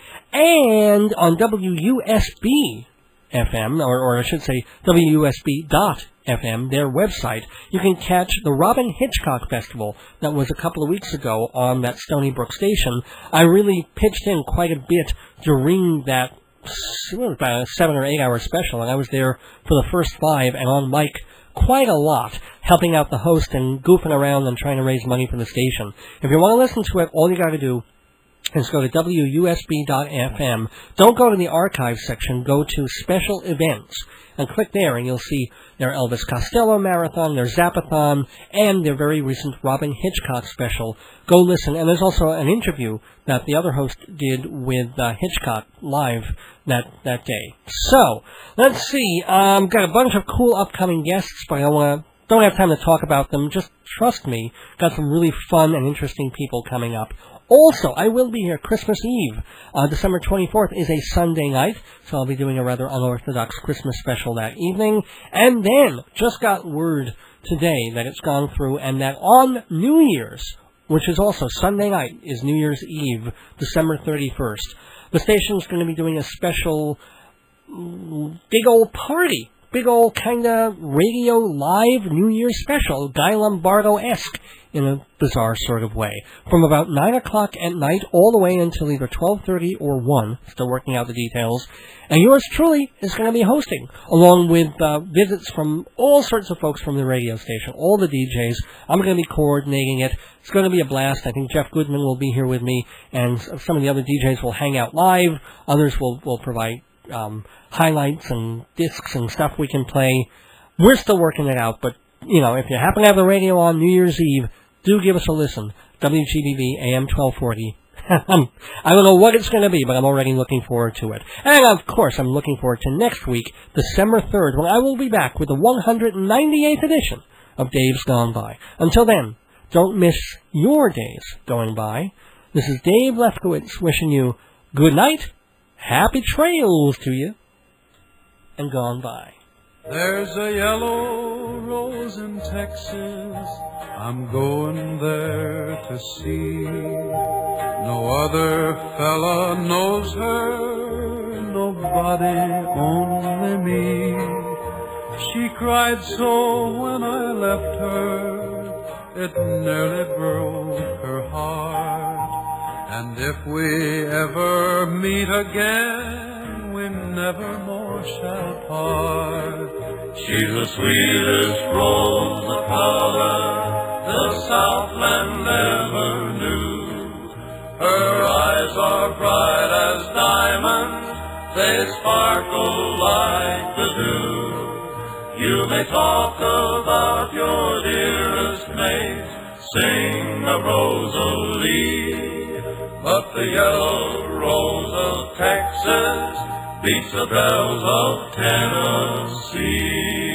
And on W U S B F M, or, or I should say W U S B dot F M, their website, you can catch the Robin Hitchcock Festival that was a couple of weeks ago on that Stony Brook station. I really pitched in quite a bit during that about a seven or eight hour special, and I was there for the first five and on mic quite a lot, helping out the host and goofing around and trying to raise money for the station. If you want to listen to it, all you got to do is go to W U S B dot F M. Don't go to the archive section. Go to special events and click there, and you'll see their Elvis Costello Marathon, their Zapathon, and their very recent Robin Hitchcock special. Go listen. And there's also an interview that the other host did with uh, Hitchcock live that, that day. So, let's see. Um, got a bunch of cool upcoming guests, but I want to don't have time to talk about them. Just trust me. Got some really fun and interesting people coming up. Also, I will be here Christmas Eve. Uh, December twenty-fourth is a Sunday night, so I'll be doing a rather unorthodox Christmas special that evening. And then, just got word today that it's gone through, and that on New Year's, which is also Sunday night, is New Year's Eve, December thirty-first, the station's going to be doing a special big old party. Big old kind of radio live New Year's special, Guy Lombardo-esque, in a bizarre sort of way. From about nine o'clock at night all the way until either twelve thirty or one, still working out the details. And yours truly is going to be hosting, along with uh, visits from all sorts of folks from the radio station, all the D Js. I'm going to be coordinating it. It's going to be a blast. I think Jeff Goodman will be here with me, and some of the other D Js will hang out live. Others will, will provide um, highlights and discs and stuff we can play. We're still working it out, but, you know, if you happen to have the radio on New Year's Eve, do give us a listen. W G B B, A M twelve forty. I don't know what it's going to be, but I'm already looking forward to it. And, of course, I'm looking forward to next week, December third, when I will be back with the one hundred ninety-eighth edition of Dave's Gone By. Until then, don't miss your days going by. This is Dave Lefkowitz wishing you good night, happy trails to you, and gone by. There's a yellow rose in Texas I'm going there to see. No other fella knows her, nobody, only me. She cried so when I left her, it nearly broke her heart. And if we ever meet again, we never more shall part. She's the sweetest rose of color the Southland ever knew. Her eyes are bright as diamonds, they sparkle like the dew. You may talk about your dearest mate, sing a Rosalie, but the yellow rose of Texas beats the bells of Tennessee.